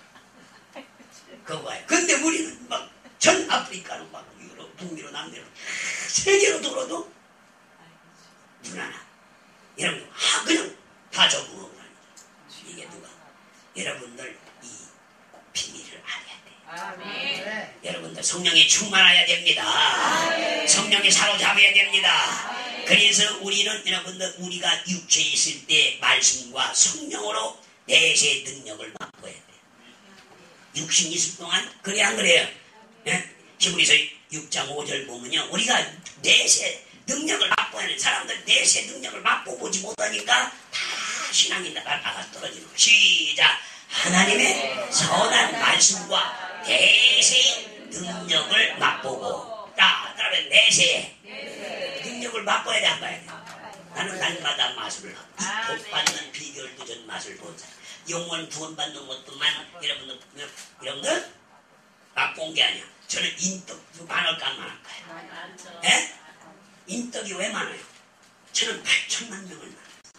그거 봐요. 근데 우리는 막 전 아프리카로 막 유럽, 북미로, 남미로 세계로 돌아도 무난하. 여러분, 아, 그냥 다 적응하고 다니죠. 이게 누가? 여러분들 이 비밀을 알아야 돼. 아멘. 여러분들 성령이 충만해야 됩니다. 아멘. 성령이 사로잡아야 됩니다. 아멘. 그래서 우리는 여러분들 우리가 육체에 있을 때 말씀과 성령으로 내세의 능력을 맛보아야 돼. 육신 있을 동안 그래 안 그래요? 예? 히브리서 육 장 오 절 보면요 우리가 내세 능력을 맛보는 사람들 내세 능력을 맛보지 못하니까 다 신앙이 나가 떨어지는 거. 시작. 하나님의 선한 말씀과 내세의 능력을 맛보고 자, 그러면 내세의 능력을 맛보아야 돼 안 봐야 돼? 나는 날마다 맛을 하고 복 받는 비결도 전 맛을 보자. 영원 구원받는 것도만 여러분들 여러분들 맛본 게 아니야. 저는 인덕 많을까 안 많을까요? 예? 인덕이 왜 많아요? 저는 팔천만 명을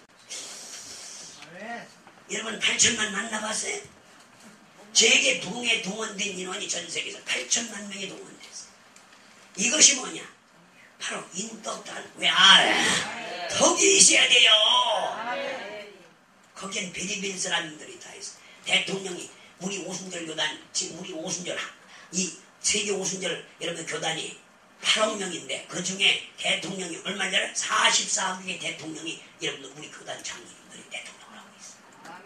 만났어요. 여러분 팔천만 만나봤어요? 제게 부흥에 동원된 인원이 전 세계에서 팔천만 명이 동원됐어요. 이것이 뭐냐? 바로 인덕단. 왜 알아? 덕이 있어야 돼요. 거기엔 베리베리 사람들이 다 있어. 대통령이 우리 오순절 교단 지금 우리 오순절 이 세계 오순절 여러분 교단이 팔억 명인데 그 중에 대통령이 얼마 전에 사십사 국의 대통령이 여러분들 우리 교단 장로님들이 대통령을 하고 있어.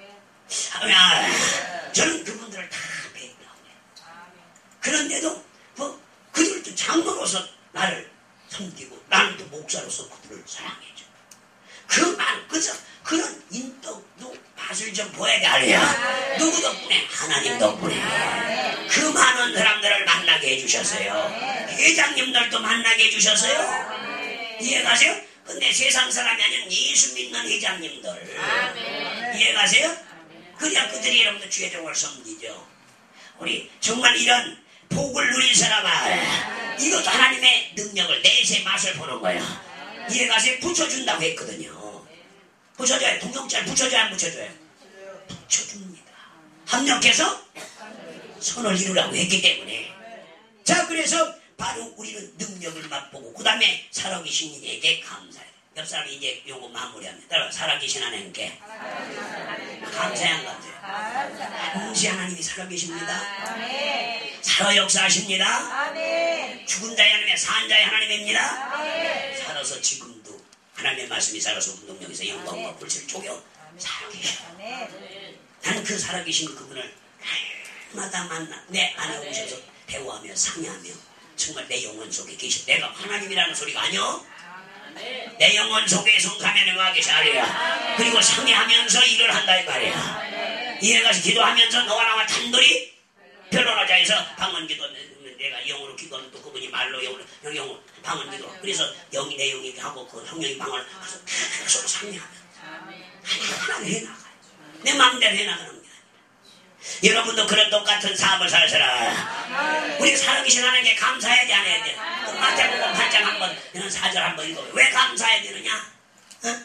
하면 저는 그분들을 다 뵙다. 그런데도 뭐 그들도 장로로서 나를 섬기고 나는 또 목사로서 그들을 사랑해줘. 그 말, 그래서 그런 인덕도 맛을 좀 보여야 하냐. 누구 덕분에? 하나님 덕분에. 그 많은 사람들을 만나게 해주셨어요. 회장님들도 만나게 해주셨어요. 이해가세요? 근데 세상 사람이 아닌 예수 믿는 회장님들. 이해가세요? 그래야 그들이 여러분들 주의 종을 섬기죠. 우리 정말 이런 복을 누릴 사람아, 이것도 하나님의 능력을 내세 맛을 보는 거야. 이해가세요? 붙여준다고 했거든요. 붙여줘요. 동영자를 붙여줘요, 안 붙여줘요? 붙여줍니다. 합력해서 선을 이루라고 했기 때문에. 자, 그래서 바로 우리는 능력을 맛보고 그 다음에 살아계신 이에게 감사해요. 옆 사람이 이제 요거 마무리합니다. 따라 살아계신 하나님께 감사해, 안 감사해요? 동시 하나님이 살아계십니다. 살아 역사하십니다. 죽은 자의 하나님의 산 자의 하나님입니다. 살아서 지금도 하나님의 말씀이 살아서 운동력에서 영광과 불씨를 쪼겨 살아계셔. 나는 그 살아계신 그분을 날마다 만나 내 안에 오셔서 대화하며 상의하며 정말 내 영혼 속에 계셔. 내가 하나님이라는 소리가 아니여. 내 영혼 속에 성사면에 와 계셔. 그리고 상의하면서 일을 한다 이 말이야. 이해가서 기도하면서 너와 나와 단둘이 변론하자 해서 방언기도, 내가 영으로 기도하면 또 그분이 말로 영으로 영으로 방언기도. 그래서 영이 내 영이 하고 그 성령이 방언을 그래서 계속 상의하면 하나하나 해나가요. 내 마음대로 해나가는 게 아니라. 여러분도 그런 똑같은 삶을 살아라. 우리 살아계신 하나님께 감사해야 돼, 안 해야 돼? 그럼 마태복음 팔 장 한번 이런 사 절 한번 읽어. 왜 감사해야 되느냐? 어?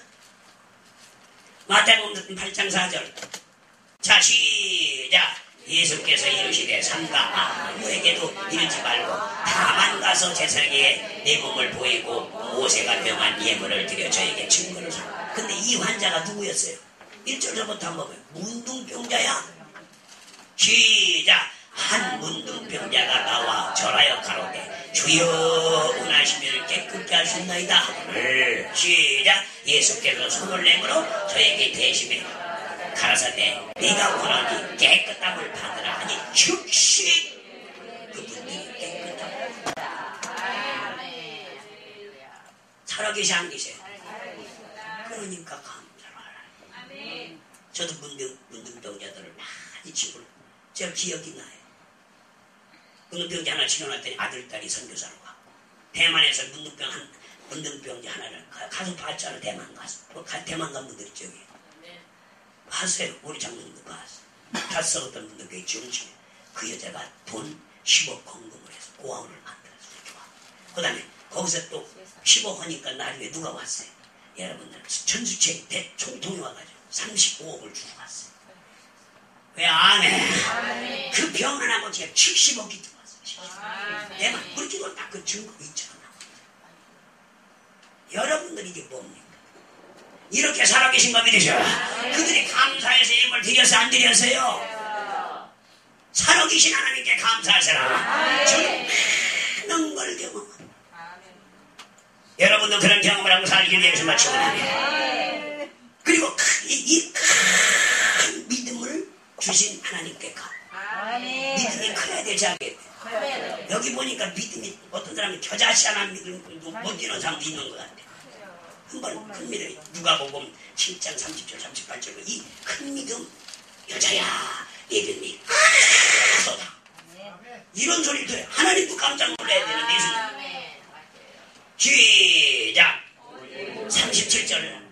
마태복음 팔 장 사 절. 자, 시작. 예수께서 이르시되 삼가 아무에게도 이르지 말고 다만 가서 제사장에게 내 몸을 보이고 모세가 명한 예물을 드려 저에게 증거를 삼아. 근데 이 환자가 누구였어요? 일 절부터 한번 보면 문둥병자야. 시작. 한 문둥병자가 나와 절하여 가로되 주여 원하시면 깨끗게 하신나이다. 시작. 예수께서 손을 내밀어 저에게 대시며 가라사대 네가 원하니 깨끗함을 받으라 하니 즉시 그분들이 깨끗함을 살아계시 안 계세요? 그러니까 감사를 하라. 저도 문둥, 문둥병자들을 많이 치고 제가 기억이 나요. 문둥병자 하나 치료했더니 아들딸이 선교사로 갔고 대만에서 문둥병 한, 문둥병자 하나를 가서 봤잖아. 대만 가서 뭐 대만 간 분들이 저기 봤어요. 우리 장로님도 봤어요. 다 썩었던 분들 정신에 그 여자가 돈 십억 헌금을 해서 고아원을 만들어서 좋아. 그 다음에 거기서 또 십억 하니까 나중에 누가 왔어요? 여러분들 전수체 대총통이 와가지고 삼십오억을 주고 갔어요. 왜 안 해? 그 병 하나고 제가 칠십억이 들어왔어요. 내가 그렇게 딱그 증거 있잖아. 여러분들이 이게 뭡니까? 이렇게 살아계신 거 믿으셔. 그들이 감사해서 예물 드려서 안 드렸어요. 살아계신 하나님께 감사하시라. 저는 많은 걸 경험합니다. 여러분도 그런 경험을 하고 살길 위해서 마치고 그리고 이 큰 믿음을 주신 하나님께 감. 믿음이 커야 되지 않겠어요? 여기 보니까 믿음이 어떤 사람이 겨자씨 하나 믿음 못 뛰는 사람도 있는 것 같아요. 한번 큰 믿음, 누가 보면 칠 장 삼십 절 삼십팔 절 이 큰 믿음 여자야 믿음이 크소다 이런 소리를 들어요. 하나님도 깜짝 놀라야 되는데 시작. 삼십칠 절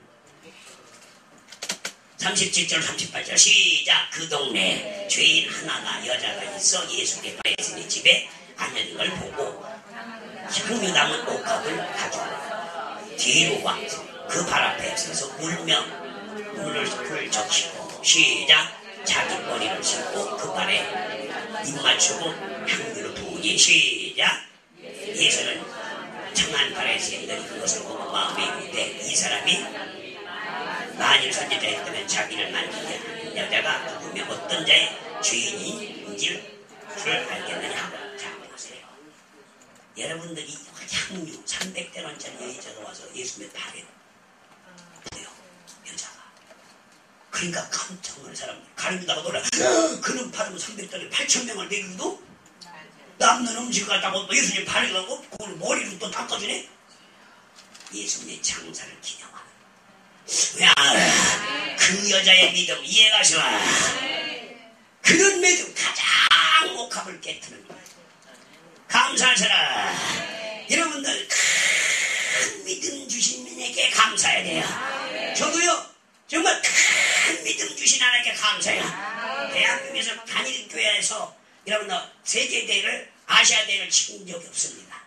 삼십칠 절 삼십팔 절 시작. 그 동네에 죄인 하나가 여자가 있어 예수께 가있으니 집에 앉는 걸 보고 향유 담은 옥합을 가지고 뒤로 와 그 발 앞에 서서 울며 눈을 그를 적시고 시작. 자기 머리를 씻고 그 발에 입 맞추고 향유를 부으니 시작. 예수는 청한 발에 새들이 그것을 보고 마음에 이르되 이 사람이 만일 선지자였다면 자기를 만지게 하는 여자가 누구며 어떤 자의 죄인인지를 알겠느냐. 자 보세요. 여러분들이 향유 삼백 대론짜리 여자가 와서 예수님의 발에 보여. 여자가 그러니까 깜짝 놀란 사람들 가림다가 놀라. 그는 팔으면 삼백 달에 팔천 명을 먹이고도 남는 음식 갖다가 또 예수님 발에 가고 그걸 머리로 또 닦아주네. 예수님의 장사를 기념하는. 야, 그 여자의 믿음 이해가시오. 그런 믿음 가장 목합을 깨트는 거예요. 감사하시라. 여러분들 큰 믿음 주신 분에게 감사해야 돼요. 저도요 정말 큰 믿음 주신 하나님께 감사해요. 대한민국에서 단일 교회에서 여러분들 세계대회를 아시아대회를 치른 적이 없습니다.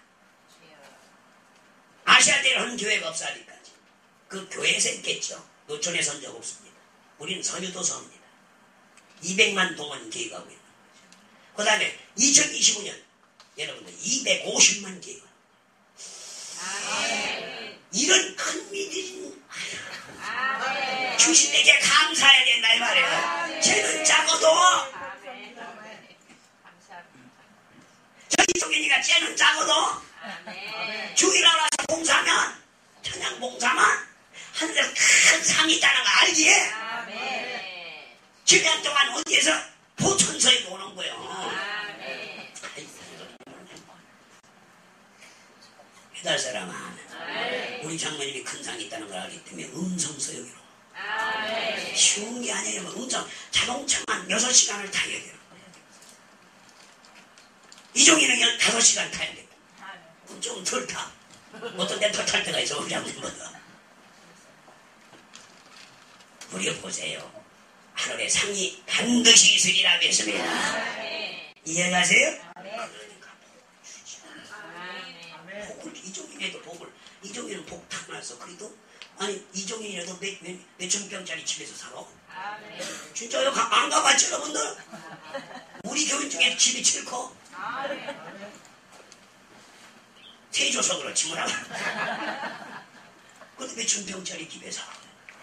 아시아대회를 하는 교회가 없어 아직까지. 그 교회에서 했겠죠. 노천에서 한 적 없습니다. 우리는 선유도서 합니다. 이백만 동원 기획하고 있는 거죠. 그 다음에 이천이십오 년 여러분들 이백오십만 기획. 이런 큰 믿음 주신에게 감사해야 된다 이 말이에요. 쟤는 작아도 저기 종현이가 쟤는 작아도 주일날 와서 봉사하면 천양 봉사만 하늘에서 큰 상이 있다는 거 알지? 칠 년 동안 어디에서 보천서에 오는 거예요. 여덟 사람아 우리 장모님이 큰 상이 있다는 걸 알기 때문에 음성서역으로 쉬운 게 아니에요. 음성 자동차만 여섯 시간을 타야 돼요. 이종이는 다섯 시간 타야 되고 좀 덜 타. 어떤 데는 더 탈 때가 있어. 우리 장모님보다. 우리 보세요. 하늘의 상이 반드시 있으리라 믿습니다. 이해가세요? 그러니까 복을 이종인에도 복을 이종인은 복 타고났어. 그래도 아니 이종인이라도 몇, 몇, 몇천 병짜리 집에서 살아. 진짜요? 안 가봤죠 여러분들? 우리 교인 중에 집이 제일 커. 태조서 그렇지 뭐라고. 근데 몇천 병짜리 집에 살아.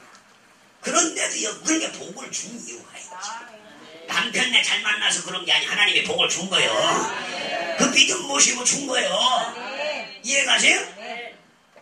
그런데도 그렇게 복을 준 이유가 있지. 남편네 잘 만나서 그런 게 아니 하나님이 복을 준 거예요. 그 믿음 모시고 준 거예요. 이해가세요?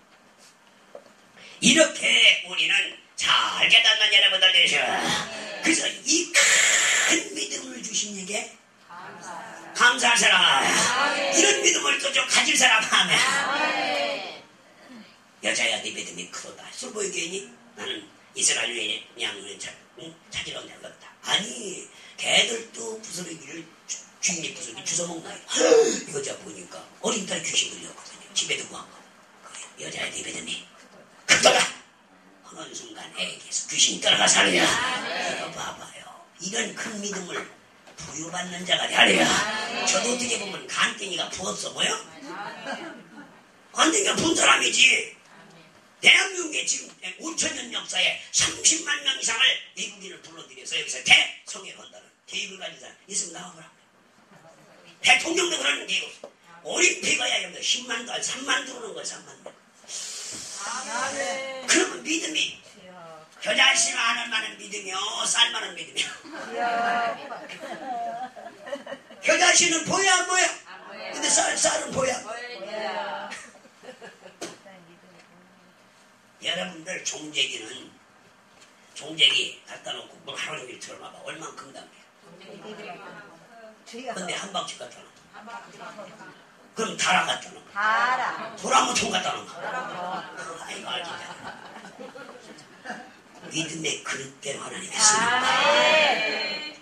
이렇게 우리는 잘 깨닫는 여러분들 되셔. 그래서 이 큰 믿음을 주신 에게 감사할 사람, 이런 믿음을 또 좀 가질 사람 하면 여자야 네 믿음이 크다. 술보이 교인이 나는 이스라엘 여인의 양을 찾으러 나갔다. 아니 걔들도 부스러기를 주인이 부스러기 주워먹나. 여자 보니까 어린 딸 귀신 걸렸거든요. 집에 두고 한 거. 그래 여자야 네 믿음이 크더라. 어느 순간 애에게서 귀신이 따라가 살려. 이거 봐봐요. 이런 큰 믿음을 부여받는 자가 되리라. 저도 어떻게 보면 간땡이가 부었어 보여? 간땡이가 부은 사람이지. 대한민국의 지금 오천 년 역사에 삼십만 명 이상을 외국인을 불러들여서 여기서 대성회를 한다는 계획을 가진 사람 있으면 나와보라. 대통령도 그러는 계획 없어. 올림픽어야 여기 십만 달 삼만 들어오는 거야. 삼만 달. 그러면 믿음이 겨자씨는 안 할 만한 믿음이요 쌀 만한 믿음이요. 겨자씨는 보여 안 보여? 근데 쌀, 쌀은 보여? 여러분들 종재기는 종재기 갖다 놓고 물 하루 종일 틀어놔봐. 얼만큼 담겨. 근데 한 방씩 갖다 놓고 그럼 달아 갖다 놓고 도라무통 갖다 놓고 아이고 알겠다. 믿음의 그릇대로 하나님이 쓰는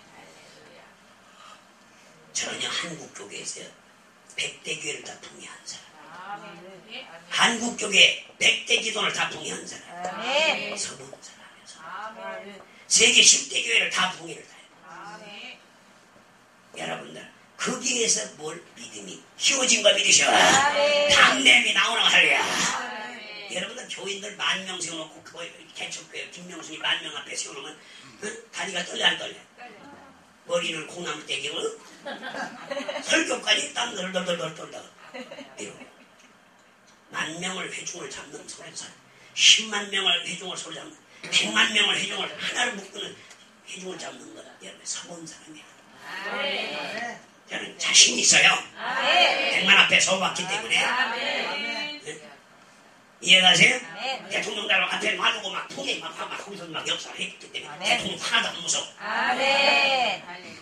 저는요 한국교회에서요 백대 교회를 다 통해한 사람, 한국교회 백대 기도를 다 통해한 사람, 서본 사람이어서 세계 십대 교회를 다 통해를 다 해요. 여러분들 거기에서 뭘 믿음이 희워진 거 믿으셔. 담냄이 나오나 할래야. 여러분들 교인들 만 명 세워놓고 개척교회 김명순이 만 명 앞에 세워놓으면 응? 다리가 떨려 안 떨려? 머리는 콩나물 떼기고 설교까지 땀 덜덜덜덜 떨다가 이러고 만 명을 회중을 잡는 소리사 십만 명을 회중을 소리 잡는 백만 명을 회중을 하나를 묶는 회중을 잡는 거다. 여러분 서본 사람이야. 저는 자신 있어요. 백만 앞에 서봤기 때문에. 네? 이해가세요? 아멘. 대통령들 앞에 놔두고 막 통에 막, 막 거기서 막 역사를 했기 때문에 아멘. 대통령 하나도 안 무서워. 아멘.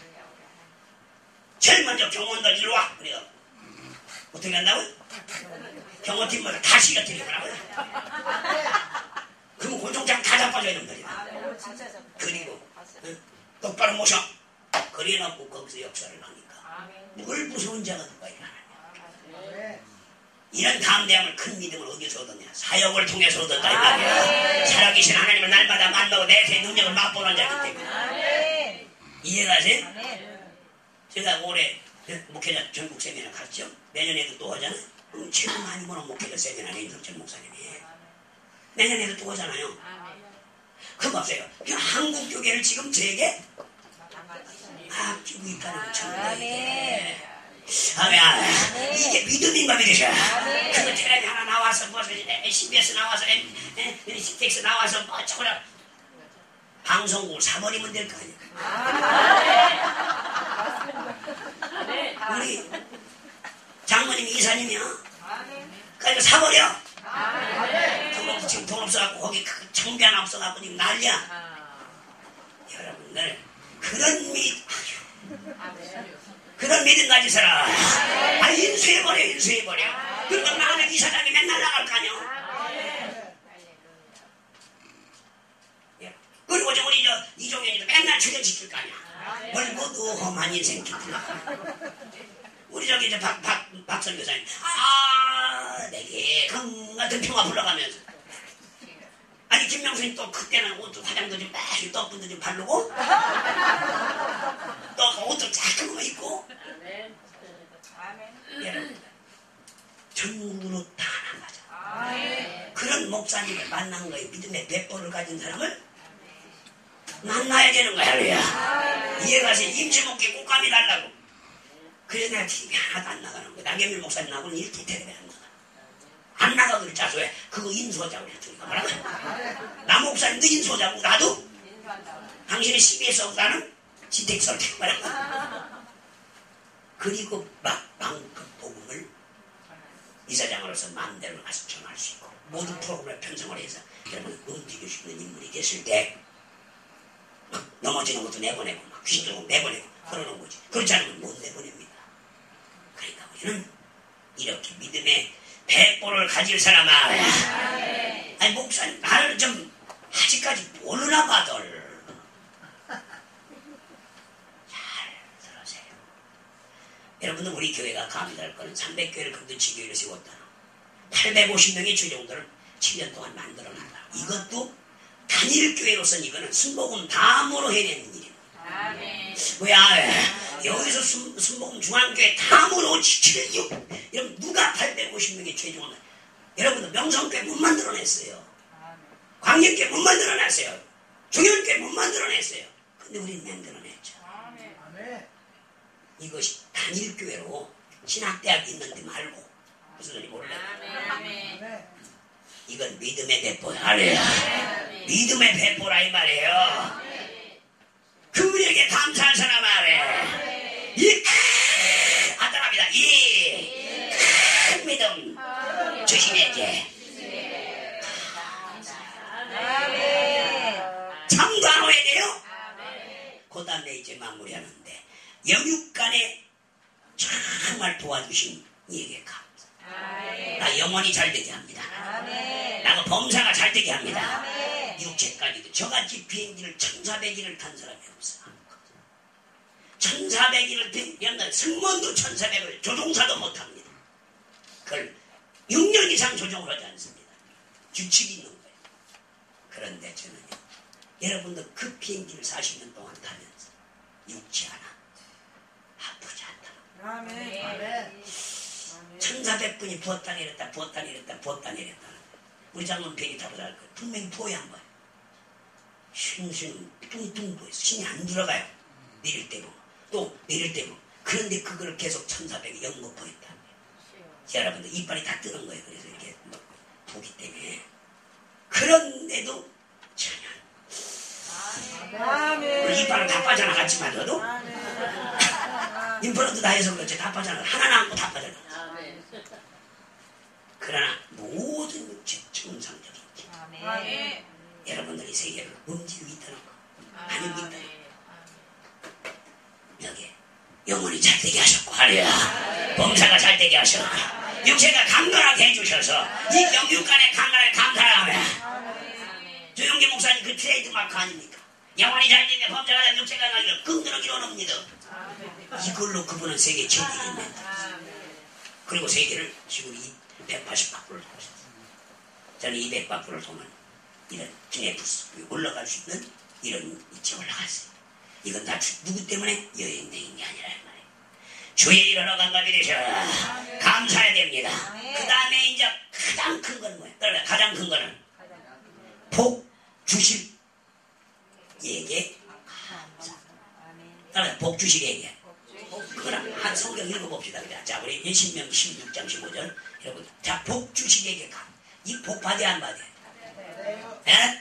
제일 먼저 경호원들 이리 와. 그래요. 어떻게 한다고요? 경호팀마다 다 시켜드리더라고요. 그러면 곤충장 다 자빠져야 된다. 그리고 응? 똑바로 모셔. 그래놓고 거기서 역사를 하니까 뭘 무서운 자가 누가 있나. 이런 담대함을 큰 믿음을 어디서 얻었냐. 사역을 통해서 얻었다 이 말이야. 살아계신 하나님을 날마다 만나고 내세 능력을 맛보는 자기 때문에. 이해가세요? 제가 올해 목회자 전국 세미나 갔죠. 내년에도 또 하잖아요. 그럼 최고 많이 보는 목회자 세미나는 임석철 목사님이 내년에도 또 하잖아요. 그거 보세요. 그냥 한국 교회를 지금 저에게 아끼고 있다는 거 참네. 아멘. 이게 믿음인가 믿으셔. 그거 텔레비 하나 나와서 무슨 씨비에스 나와서 씨티엑스 나와서 뭐 저거라 방송국을 사버리면 될 거 아니야. 우리 장모님 이사님이요. 그러니까 사버려. 돈 없어, 지금 돈 없어갖고 거기 청비 하나 없어갖고 지금 난리야. 여러분들 그런 믿 그런 믿음 가진 사람 아 인수해버려 인수해버려. 그러면 나는 이 사람이 맨날 나갈 거 아니야. 그리고 저 우리 저 이종현이도 맨날 출연시킬 거 아니야. 멀고도 험한 인생 우리 저기 저 박, 박, 박선 교사님 아 내게 강 같은 평화 불러가면서 아니 김명수님 또 그때는 옷도 화장도 좀 매일 떡분도 좀 바르고 또 옷도 자꾸 입고 여러분 전국으로 다 나가자. 그런 목사님을 만난 거예요. 믿음의 배포를 가진 사람을 만나야 되는 거야. 할렐루야. 이해가서 임시목회 꽃감이 달라고. 그래서 내가 티비 하나도 안 나가는 거야. 나경일 목사님 나고는 일티 텔레비 안 나가. 안 나가 그랬자. 왜? 그거 인수하자고 그랬으니까 말하면 나 목사님도 인수하자고 나도 당신이 씨비에스 나는 지택서를 태고 말하고 그리고 막 방금 복음을 이사장으로서 마음대로 가서 전할 수 있고 모든 프로그램에 편성을 해서 여러분 움직일 수 있는 인물이 됐을 때 넘어지는 것도 내보내고 막 귀신 들고 내보내고 그러는 거지. 그렇지 않으면 못 내보냅니다. 그러니까 우리는 이렇게 믿음의 배포를 가질 사람아. 아니 목사님 나를 좀 아직까지 모르나 봐들. 잘 들으세요. 여러분들 우리 교회가 감당할 거는 삼백 교회를 건드치 교회를 세웠다. 팔백오십 명의 주종들을 칠 년 동안 만들어놨다. 이것도 단일교회로서는 이거는 순복음 다음으로 해내는 일입니다. 아멘. 뭐야 여기서 순, 순복음 중앙교회 다음으로 칠, 육 이러면 누가 팔백오십 명의 최종을 여러분들 명성교회 못 만들어냈어요. 광역교회 못 만들어냈어요. 중현교회 못 만들어냈어요. 근데 우리는 만들어냈죠. 아멘. 이것이 단일교회로 신학대학 있는데 말고 무슨 소리 몰라요. 아멘. 이건 믿음의 배포야. 할렐루야. 믿음의 배포라 이 말이에요. 그분에게 감사한 사람 말해. 이 큰 아들합니다. 이 큰 믿음 주님에게 참도 안 해야 돼요. 그 다음에 이제 마무리하는데 영육간에 정말 도와주신 이에게 감사. 나 영혼이 잘 되게 합니다. 나가 범사가 잘 되게 합니다. 육체까지도 저같이 비행기를 천사백 일을 탄 사람이 없어. 천사백 일을 비행기한다. 승무원도 천사백을 조종사도 못합니다. 그걸 육 년 이상 조종을 하지 않습니다. 규칙이 있는 거예요. 그런데 저는요 여러분들 그 비행기를 사십 년 동안 타면서 육체 하나 아프지 않다. 아멘. 천사백 분이 부었다 내렸다 부었다 내렸다 부었다 내렸다. 우리 장로는 비행기 타고 잘 거예요. 분명히 포위한 거예요. 신신은 뚱뚱 보여서 신이 안 들어가요. 내릴 때고 또 내릴 때고. 그런데 그걸 계속 천사백이 연거포했다. 여러분들 이빨이 다 뜨는 거예요. 그래서 이렇게 뭐 보기 때문에. 그런데도 전혀 우리 이빨은 다 빠져나갔지만 너도 임플란트 다 해서 그렇지 다 빠져나가. 하나 남고 다 빠져나가. 그러나 모든 육체 정상적인 기능 아멘. 여러분들이 세계를 움직이고 있다는 거. 아닙니까? 여기 영혼이 잘되게 하셨고 할렐루야. 범사가 잘되게 하셨고 육체가 강건하게 해주셔서 이 영육간에 강건하게 감사하며 조용기 목사님 그 트레이드 마크 아닙니까? 영혼이 잘되면 범사가 잘 육체가 강건하게 끈들어기로 옵니다. 이걸로 그분은 세계 제일입니다. 그리고 세계를 지금 백팔십 바퀴를 통하셨어요. 저는 이백 바퀴를 통한 이런 기네프스 올라갈 수 있는 이런 위치에 올라갔어요. 이건 다 누구 때문에? 여행된 게 아니라 말이에요. 주의 일하러 간감이 되셔라. 감사해야 됩니다. 그 다음에 이제 가장 큰 건 뭐예요? 가장 큰 거는 복 주실 에게 감사. 따라서 복 주실 에게. 그거랑 한 성경 읽어봅시다. 자, 우리 신명기 십육 장 십오 절 여러분, 자, 복 주실 에게 감. 이 복 받아야 안 받아야? 예?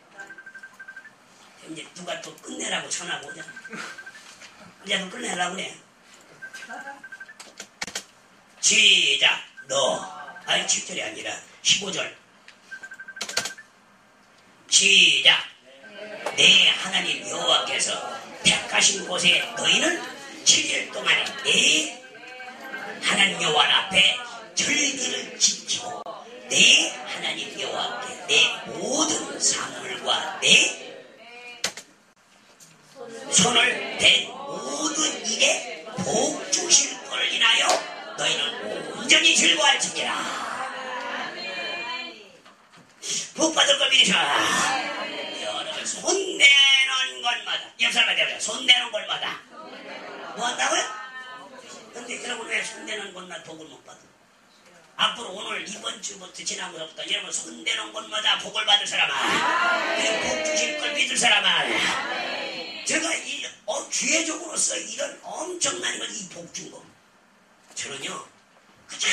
이제 누가 또 끝내라고 전화가 오잖아. 이제 또 끝내라고 그래. 시작. 너. 아니 칠 절이 아니라 십오 절. 시작. 내 하나님 여호와께서 택하신 곳에 너희는 칠 일 동안에 내 하나님 여호와 앞에 절기를 지키고 내 하나님 여호와께 내 모든 사물과 내 손을 댄 모든 일에 복 주실 걸 인하여 너희는 온전히 즐거워할지니라. 복 받을 걸 믿으셔라. 여러분 손대는 것마다 역사를 받아보자. 손대는 것마다 뭐 한다고요? 근데 여러분 왜 손대는 것마다 복을 못 받아? 앞으로 오늘 이번 주부터 지난번부터 여러분 손대는 것마다 복을 받을 사람아, 그리고 복 주실 걸 믿을 사람아, 제가 이 어, 기회적으로서 이런 엄청난 걸 이 복 준 거 저는요 그저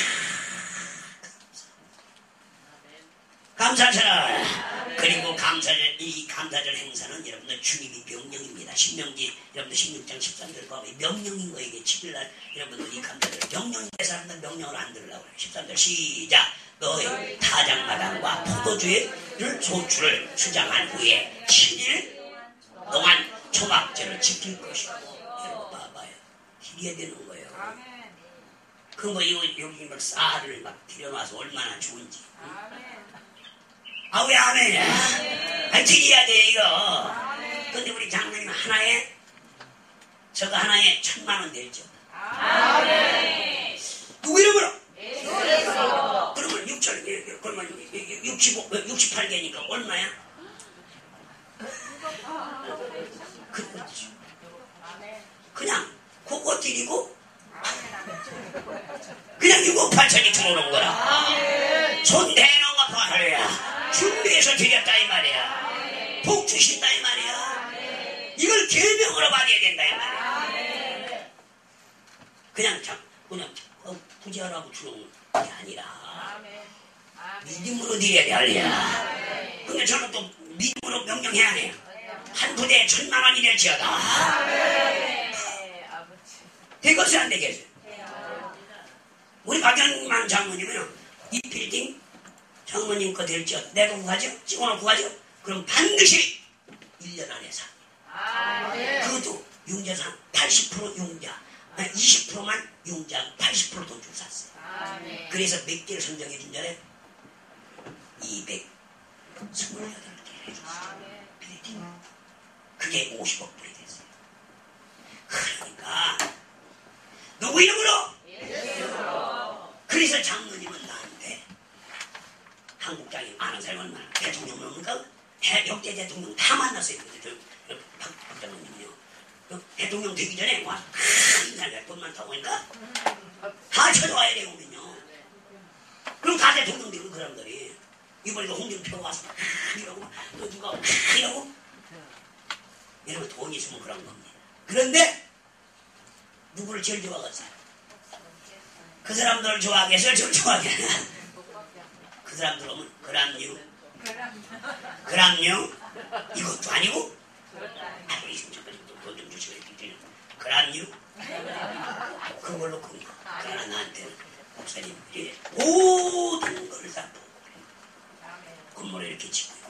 감사절. 그리고 감사절, 이 감사절 행사는 여러분들 주님이 명령입니다. 신명기 여러분들 십육 장 십삼 절 보면 명령인 거. 이게 칠 일날 여러분들 이 감사절 명령인 사람들 명령을 안 들으려고 해요. 십삼 절 시작. 너희 타작마당과 포도주를 소출을 수장한 후에 칠 일 동안 초막절을 지킬 것이고. 여러분 봐봐요. 기려야 되는 거예요. 그 뭐 이거 여기 막 쌀을 막 들여놔서 얼마나 좋은지. 아, 왜 아멘이야? 아, 드려야 돼, 이거. 근데 우리 장로님 하나에, 저거 하나에 천만 원 낼죠. 누구 이름으로? 그러면 육천, 그러면 육십오, 육십팔 개니까 얼마야? 그렇죠. 그냥, 그거 드리고, 그냥 육억 팔천이 들어오는 거야. 손 대는 거 봐야. 준비해서 드렸다 이 말이야. 복 주신다 이 말이야. 이걸 계명으로 받아야 된다 이 말이야. 그냥 참 그냥 어, 부지하라고 주는 게 아니라 믿음으로 드려야 돼 알리야. 근데 저는 또 믿음으로 명령해야 해요. 한 부대에 천만 원이 될지어다. 되겠어요 안 되겠어요? 우리 박영만 장모님은 이 빌딩 장모님 거 될지어다. 내가 구하죠? 찍어놓고 구하죠? 그럼 반드시 일 년 안에 삽니다. 그것도 융자상 팔십 퍼센트 융자, 이십 퍼센트만 융자, 팔십 퍼센트 돈 주고 샀어요. 그래서 몇 개를 선정해 준 전에 이백이십팔 개 해줬어요. 빌딩. 그게 오십억 불이 됐어요. 그러니까 누구 이름으로? 그래서 장모님은 나한테 한국장이 아는 사람이 얼마나 대통령 뭡니까? 역대 대통령 다 만났어요. 박, 박 장모님요. 대통령 되기 전에 와서 큰 사람이 돈 많다고 하니까 다 쳐줘야 돼요. 오면요. 그럼 다 대통령 되고 그 사람들이 이번에도 홍준표 와서 이러고 또 누가 이러고 이러면 돈이 있으면 그런 겁니다. 그런데 누구를 제일 좋아하겠어요? 그 사람들을 좋아하겠어요? 저를 좋아하겠어요? 그 사람들 오면 그람류 그람류 이것도 아니고 아이고 이십 천까지 돈 좀 주시고 이렇게 그람류 그걸로 큰 거. 그러나 나한테는 목사님 모든 걸 다 보고 건물을 이렇게 짓고요.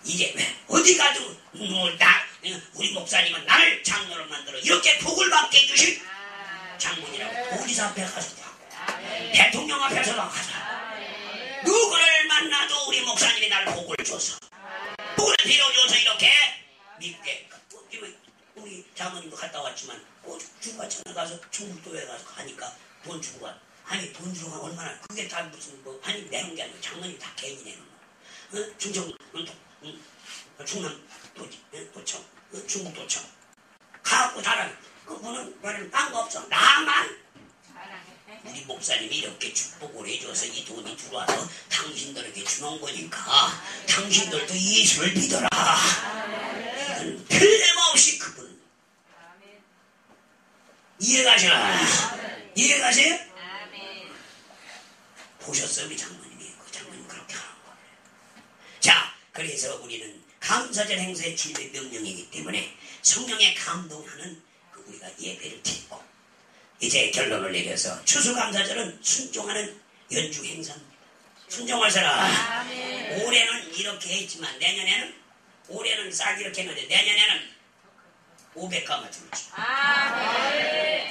이제 어디 가도 뭐 나, 우리 목사님은 나를 장로로 만들어 이렇게 복을 받게 해주신 장군이라고 보리사 앞에 가서도 하고 대통령 앞에서도 하자. 누구를 만나도 우리 목사님이 나를 복을 줘서 복을 빌어줘서 이렇게 믿게. 우리 장모님도 갔다 왔지만 중과천에 가서 중국도에 가서 가니까 돈 주고 가. 아니 돈 주고 가 얼마나 그게 다 무슨 뭐 아니 내는 게 아니고 장모님 다 개인이 내는 거. 어? 충청 응? 충남 도지 도청 어? 중국 도청 가갖고 달아. 그분은 말은 딴 거 없어. 나만 우리 목사님이 이렇게 축복을 해줘서 이 돈이 들어와서 당신들에게 주는 거니까 당신들도 예수를 믿어라. 이건 틀림없이 그분 이해가시나? 이해가세요? 보셨어요? 우리 장모님이 그 장모님 그렇게 하는 거예요. 자, 그래서 우리는 감사절 행사의 주님의 명령이기 때문에 성령의 감동하는 그 우리가 예배를 드리고 이제 결론을 내려서 추수감사절은 순종하는 연중 행사입니다. 순종할 사람. 올해는 이렇게 했지만 내년에는 올해는 싹 이렇게 했는데 내년에는 오백 가마 줄지. 아멘.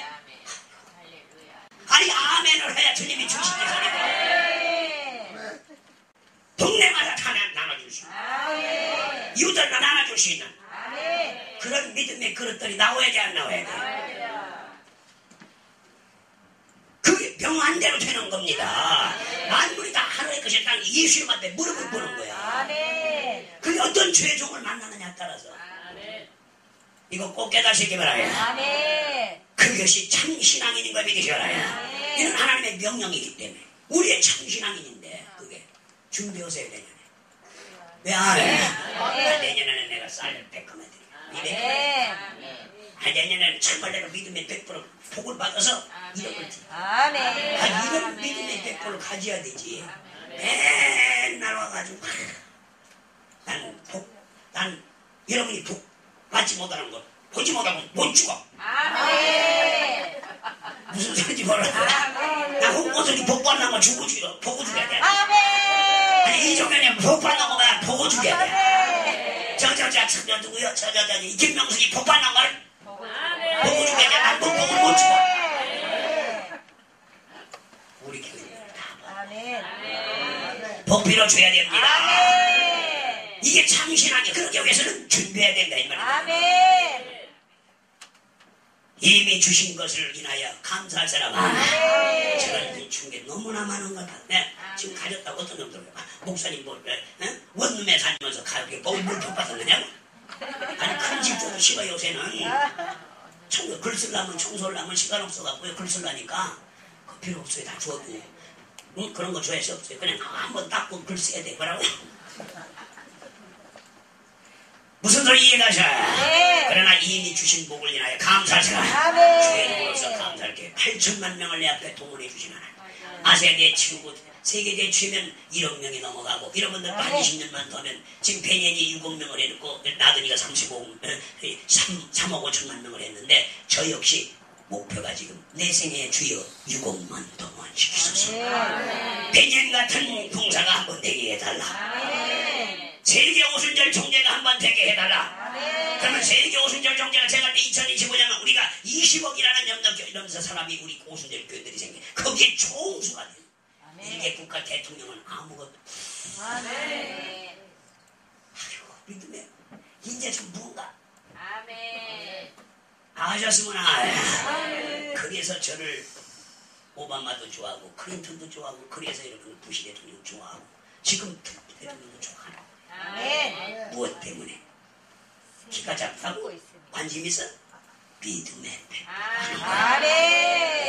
아니 아멘을 해야 주님이 주시는 소리고 동네마다 다 나눠줄 수 있는 이웃들과 나눠줄 수 있는 그런 믿음의 그릇들이 나와야 돼 안 나와야 돼? 그게 명한대로 되는 겁니다. 만물이 다 하나의 것이 딱 예수님한테 무릎을 꿇는 거야. 그게 어떤 죄의 종을 만나느냐에 따라서 이거 꼭 깨닫으시기 바라요. 그것이 참 신앙인인 걸 믿으시기 바라요. 이는 하나님의 명령이기 때문에 우리의 참 신앙인인데 그게 준비하세요. 내년에 왜 안 해? 내년에는 내가 쌀 백 가마 드릴게요. 아, 내년에는 참말로 믿음의 백 퍼센트 복을 받아서 이름을 주. 아, 이런 믿음의 백 퍼센트를 가져야 되지. 맨날 와가지고 난 복, 난 여러분이 복 받지 못하는 것 보지 못하면 못 죽어. 아멘. 무슨 소리인지 몰라. 나 홍보들이 복 받는 거 주고 죽여. 보고 죽여야 돼. 아멘. 아니 이종현이 복 받는 거만 보고 죽여야 돼. 저 저 저 저 누구요? 저 저 저 김명숙이 복 받는 걸 보고 죽여야 돼. 난 못 보고 못 죽어. 우리 교회는 다 봐. 복 빌어줘야 됩니다. 이게 참신하게 그렇게 위해서는 준비해야 된다 이 말이야. 아멘. 이미 주신 것을 인하여 감사할 사람아. 제가 준 게 너무나 많은 것 같아. 네, 지금 가졌다고 어떤 놈들 목사님 뭐 어? 원룸에 다니면서 가게 뭐 물품 받았느냐고? 아니 큰 집도 싫어 요새는. 청, 글 쓰려면 청소를 하면 시간 없어갖고요. 글 쓰려니까 그 필요 없어요. 다 줘도 응? 그런 거 좋아할 수 없어요. 그냥 한번 닦고 글 써야 돼. 뭐라고? 무슨 소리 이해가셔? 네. 그러나 이미 주신 복을 인하여 감사하시라. 주인으로서 감사할게. 팔천만 명을 내 앞에 동원해 주신 하나님. 아시아 대치우고 세계 대치우면 일억 명이 넘어가고 여러분들도 한 이십 년만 더면 지금 배년이 육억 명을 해놓고 나든이가 삼십오, 삼억 오천만 명을 했는데 저 역시 목표가 지금 내 생애에 주여 육억만 동원시키소서. 배년 같은 봉사가 한번 되게 해달라. 세계 오순절 총재가 한번 되게 해달라. 아멘. 그러면 세계 오순절 총재가 제가 때 이천이십오 년은 우리가 이십억이라는 염력 이러면서 사람이 우리 오순절 교회들이 생겨 거기에 총수가 돼. 이게 국가 대통령은 아무것도. 아멘. 아이고 믿음에 이제 좀 뭔가. 아멘. 아셨으면 아멘. 그래서 저를 오바마도 좋아하고 클린턴도 좋아하고 그래서 이렇게 부시 대통령 좋아하고 지금 대통령도 좋아하고. 아멘. 무엇 때문에? 키가 작다고? 관심 있어? 믿음의 배. 아멘.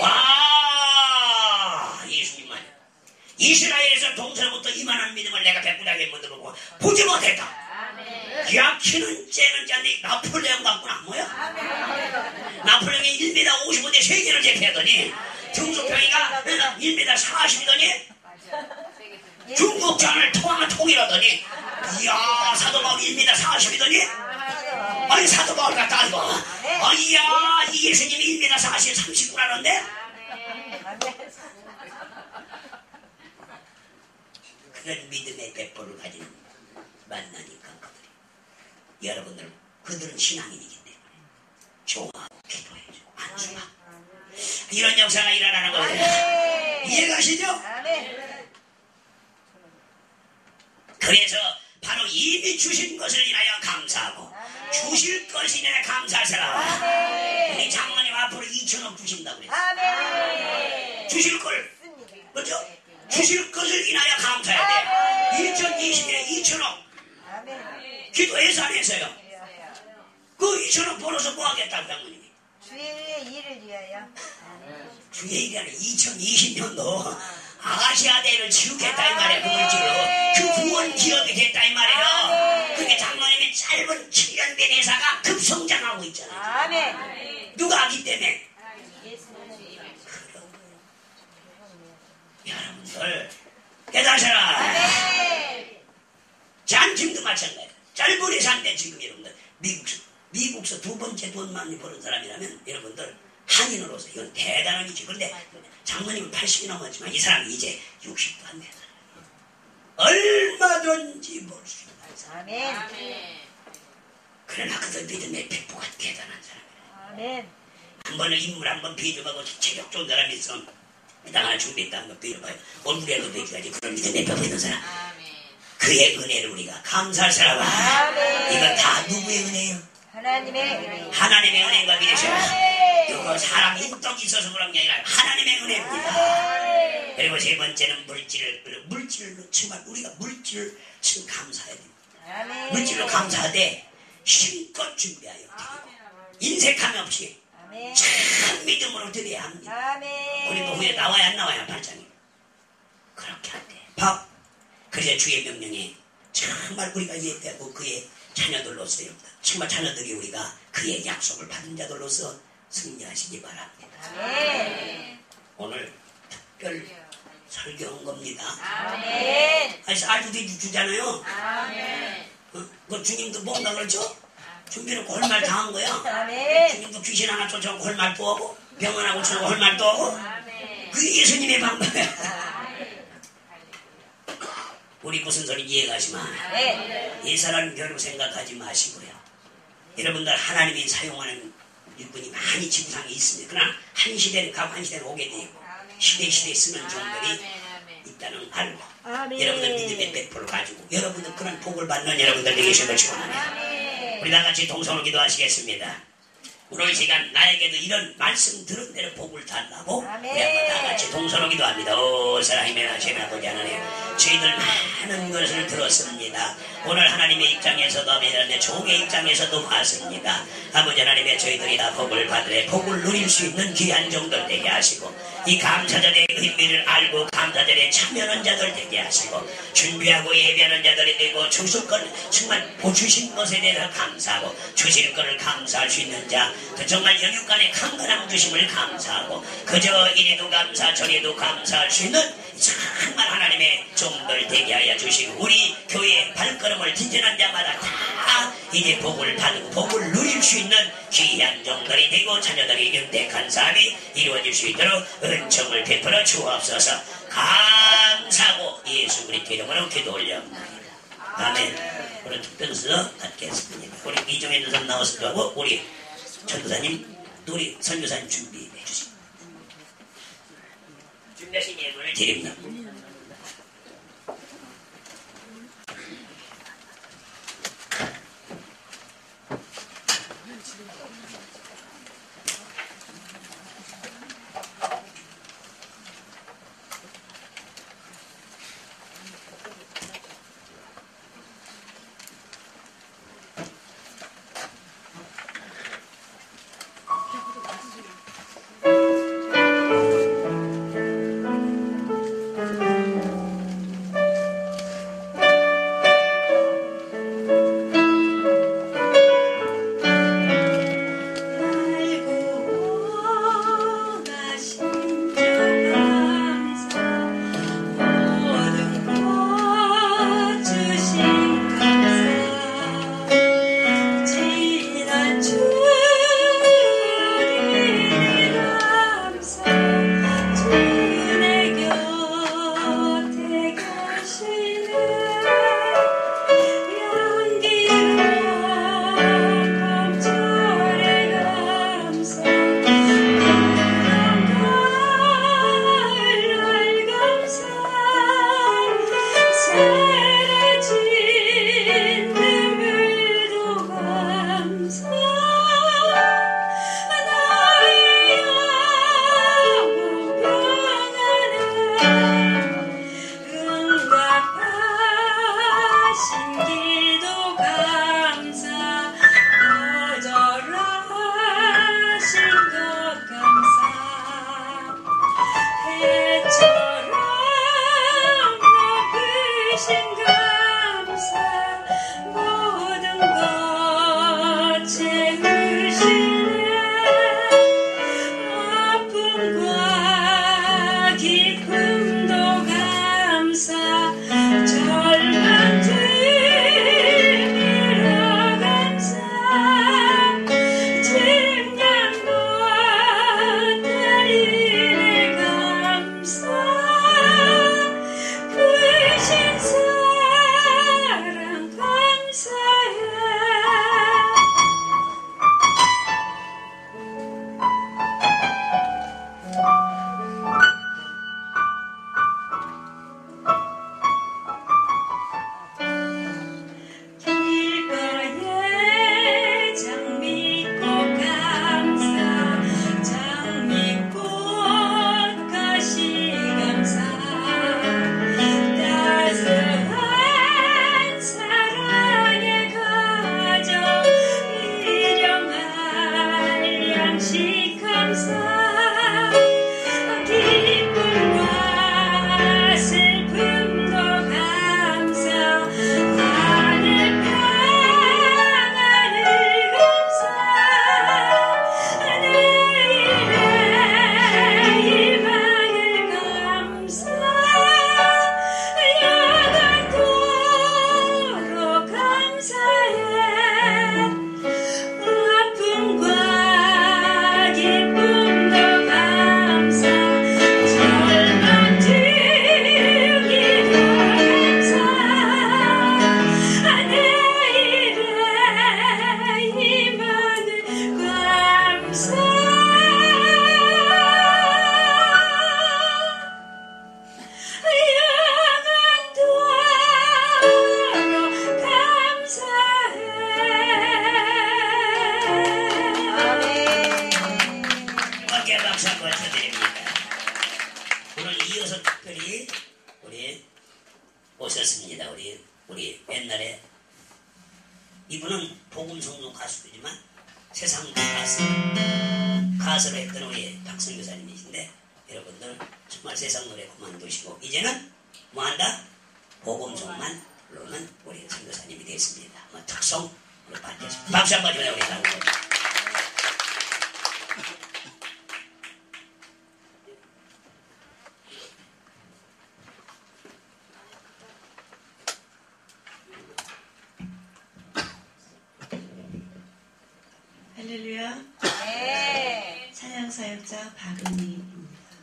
와! 예수님만. 이스라엘에서 동서부터 이만한 믿음을 내가 백구장에 만들고 보지 못했다. 아멘. 야, 키는 째는 짠데 나폴레옹 같구나. 뭐야? 아멘. 나폴레옹이 일 미터 오십오인데 세계를 제패하더니 등소평이가 일 미터 사십이더니 중국장을 통화 통일하더니 이야 사도바울 일 미터 사십이더니 아니 사도바울 같다 이거 아이야 이 예수님이 일 미터 사십 삼십구라는데 그런 믿음의 백보를 가진 만나니까 그들이 여러분들 그들은 신앙인이기 때문에 좋아하고 기도해주고 안수하고 이런 역사가 일어나는 거예요. 이해가시죠? 그래서 바로 이미 주신 것을 인하여 감사하고 주실 것을 인하여 감사하시라. 우리 장로님 앞으로 이천억 주신다고 그랬어요. 주실 걸, 그렇죠? 주실 것을 인하여 감사해야 돼. 이천이십 년에 이천억 기도해서 안 했어요. 그 이천억 벌어서 뭐 하겠다고 장로님이? 주의 일을 위하여. 주의 일이 아니라 이천이십 년도 아시아대를 치우겠다 이 말이에요. 그 물질로 그 구원 기업이 됐다 이 말이에요. 그게 장로님이 짧은 칠 년 된 회사가 급성장하고 있잖아요. 아멘. 누가 하기 때문에? 여러분들 깨닫으라. 잔짐도 마찬가지예요. 짧은 회사인데 지금 여러분들 미국서 미국서 두 번째 돈 많이 버는 사람이라면 여러분들 한인으로서 이건 대단한 일이지. 그런데 장모님은 팔십이 넘었지만 이 사람이 이제 육십도 안 된 사람이에요. 얼마든지 벌 수 있는 아멘. 사람. 그러나 그들 믿음의 백보가 대단한 사람이에요. 아멘. 한 번은 인물 한 번 비교하고 체격 좋은 사람이 있어. 땅을 준비했다 한번 비교해봐요. 얼굴에도 비교하지. 그런 믿음의 벽 있는 사람. 그의 은혜를 우리가 감사할 사람아. 이건 다 누구의 은혜예요? 하나님의 은혜. 하나님의 은혜가 믿으셔라. 이거 사람 인덕이 있어서 그런 게 아니라 하나님의 은혜입니다. 그리고 세 번째는 물질을 물질로 정말 우리가 물질을 참 감사해야 됩니다. 물질로 감사하되 힘껏 준비하여 인색함 없이 참 믿음으로 드려야 합니다. 우리도 후에 나와야 안 나와야 발장이 그렇게 안 돼. 밥. 그래서 주의 명령에 정말 우리가 예배하고 그의 자녀들로서요. 정말 자녀들이 우리가 그의 약속을 받은 자들로서 승리하시기 바랍니다. 아멘. 오늘 특별 설교한 겁니다. 아멘. 아니 알도 주잖아요. 아멘. 어? 그 주님도 뭔가 그렇죠? 준비는 헐말 당한 거야. 아멘. 주님도 귀신 하나 쫓아오고 헐말 또 하고 병 하나 고치고 헐말 또 하고 그게 예수님의 방법이야. 우리 무슨 소리 이해가시면 네. 이 사람 별로 생각하지 마시고요. 여러분들 하나님이 사용하는 일꾼이 많이 지구상에 있습니다. 그러나 한 시대는 가고 한 시대는 오게 되고 시대 시대에 쓰는 종들이 있다는 걸 알고 아멘. 여러분들 믿음의 백포를 가지고 여러분들 그런 복을 받는 여러분들 되시길 축원합니다. 우리 다같이 동성으로 기도하시겠습니다. 오늘 시간 나에게도 이런 말씀 들은 대로 복을 달라고 우리 한번 다같이 동서로 기도합니다. 오 사랑이면 하시는 아버지 하나님 저희들 많은 것을 들었습니다. 오늘 하나님의 입장에서도 하나님의 종의 입장에서도 봤습니다. 아버지 하나님의 저희들이 다 복을 받으래 복을 누릴 수 있는 귀한 종들 되게 하시고 이 감사절의 의미를 알고 감사절에 참여하는 자들 되게 하시고 준비하고 예배하는 자들이 되고 주실 것 정말 보주신 것에 대해서 감사하고 주실 것을 감사할 수 있는 자 그 정말 영육간의 강건함 주심을 감사하고 그저 이래도 감사 저래도 감사할 수 있는 정말 하나님의 종들 되게 하여 주시고 우리 교회의 발걸음을 디뎌는 자마다 다 이제 복을 받고 복을 누릴 수 있는 귀한 종들이 되고 자녀들이 윤택한 삶이 이루어질 수 있도록 은총을 베풀어 주옵소서. 감사하고 예수 그리스도 이름으로 기도 올려옵나이다. 아멘. 오늘 특별서 갖겠습니다. 우리 이종현 선생 나와서 하고 우리 전도사님 우리 선교사님 준비해 주시고 준비하신 예물을 드립니다. 이분은 복음성도 가수이지만 세상도 가수, 가수를 했던 우리 박성교사님이신데 여러분들 정말 세상 노래 그만두시고 이제는 뭐한다? 복음성만 부르는 우리 선교사님이 되었습니다. 뭐 특성으로 바뀌었습니다. 박수 한번 주세요. 할렐루야. 네. 찬양사역자 박은희입니다.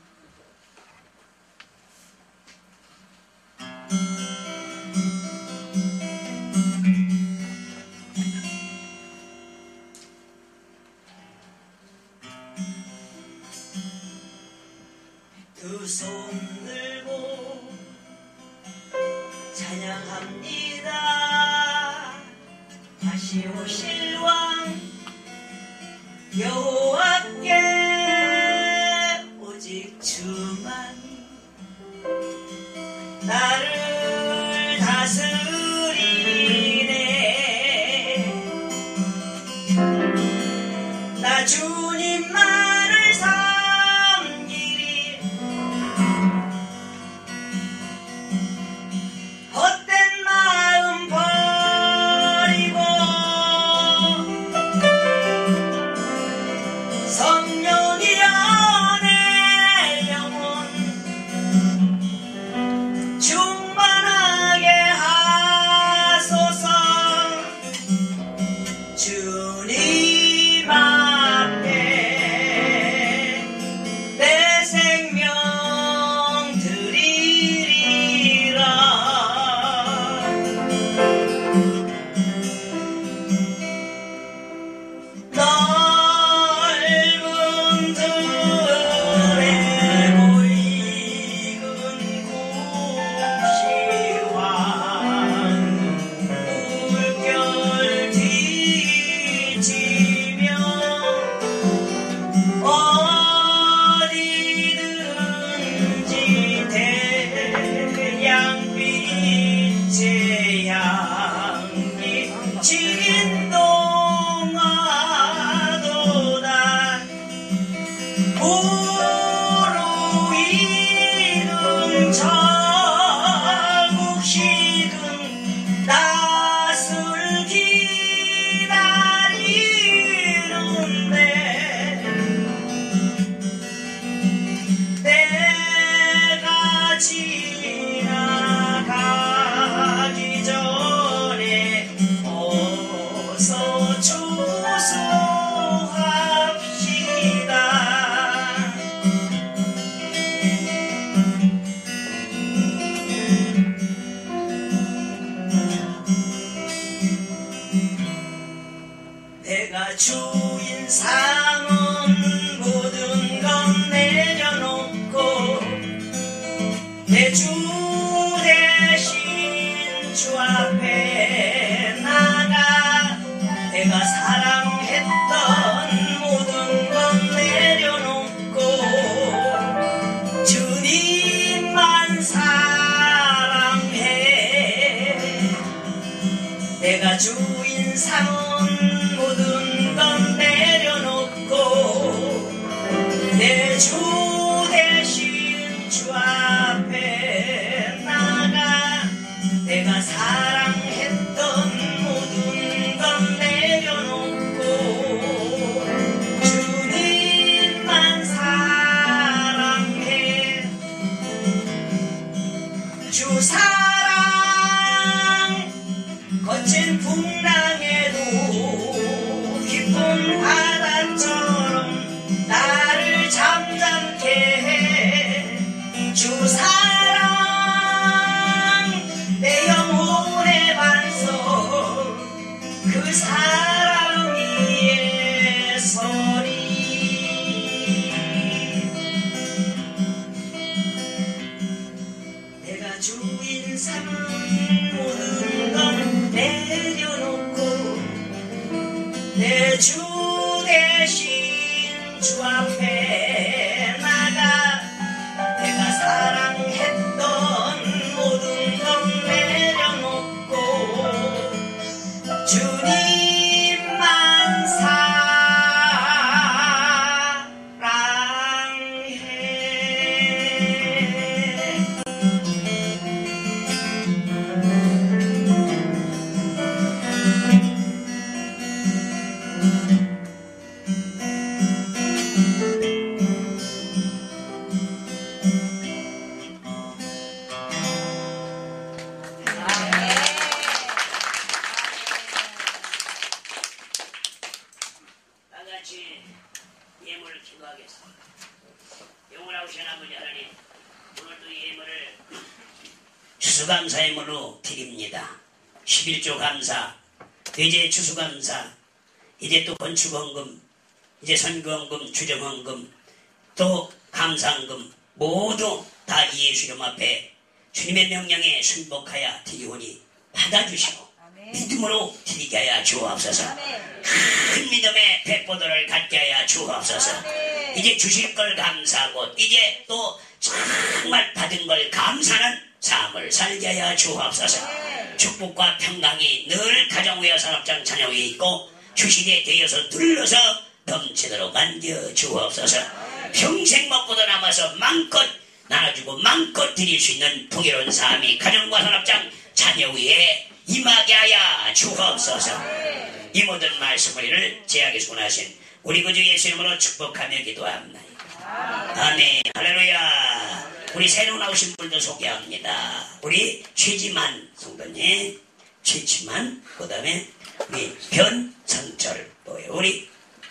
두 손 들고 찬양합니다. 다시 오실 왕 여호와께 오직 주만 나를 다스리네. 나 주님만을 섬기리. 헛된 마음 버리고 성령이여 내 영혼 충만하게 하소서. 주님 앞에 내 생명 드리리라. 넓은 들에 보이는 굽시황 물결 뒤지며 어디든지 태양빛의 향기 진동하도다. 무르익은 저국식은 낯을 기다리는데 때가 지나가기 전에 어서 추수합시다. 내가 주인 삼은 모든 것 내려놓고 내 주 대신 주 앞에 나가 내가 사랑했던 모든 것 내려놓고 주님만 사랑해. 내가 주인 삼은 모든 것 내려놓고 내 주 대신 주 앞에 나가 내가 사랑했던 모든 것 내려놓고 주님만 사랑해. 주 사랑 거친 풍랑에도 깊은 바다처럼 나를 잠잠케 해. 주 사랑 내 영혼의 반석 그 사랑 위에 서리. 내가 주인 삼은 모든 것 내려놓고 내 주 대신 주 앞에 나가 내가 사랑했던 모든 것 내려놓고 주님 기도하겠습니다. 영원하신 아버지 하나님, 오늘도 이 예물을 추수감사 예물로 드립니다. 십일조 감사, 이제 추수감사, 이제 또 건축헌금, 이제 선거헌금, 주정헌금, 또 감사헌금 모두 다 예수 이름 앞에 주님의 명령에 순복하여 드리오니 받아주시고 믿음으로 드리게 하여 주옵소서. 큰 믿음의 백보도를 갖게 하여 주옵소서. 이제 주실 걸 감사하고 이제 또 정말 받은 걸 감사하는 삶을 살게 하여 주옵소서. 축복과 평강이 늘 가정위와 산업장 찬양위에 있고 주시기에 되어서 눌러서 넘치도록 안겨 주옵소서. 평생 먹고도 남아서 마음껏 나눠주고 마음껏 드릴 수 있는 풍요로운 삶이 가정과 산업장 자녀 위에 임하게 하여 주옵소서. 이 모든 말씀을 제하게 손하신 우리 구주 예수 이름으로 축복하며 기도합니다. 아멘. 할렐루야. 우리 새로 나오신 분도 소개합니다. 우리 최지만 성도님, 최지만, 그 다음에 우리 변성철, 우리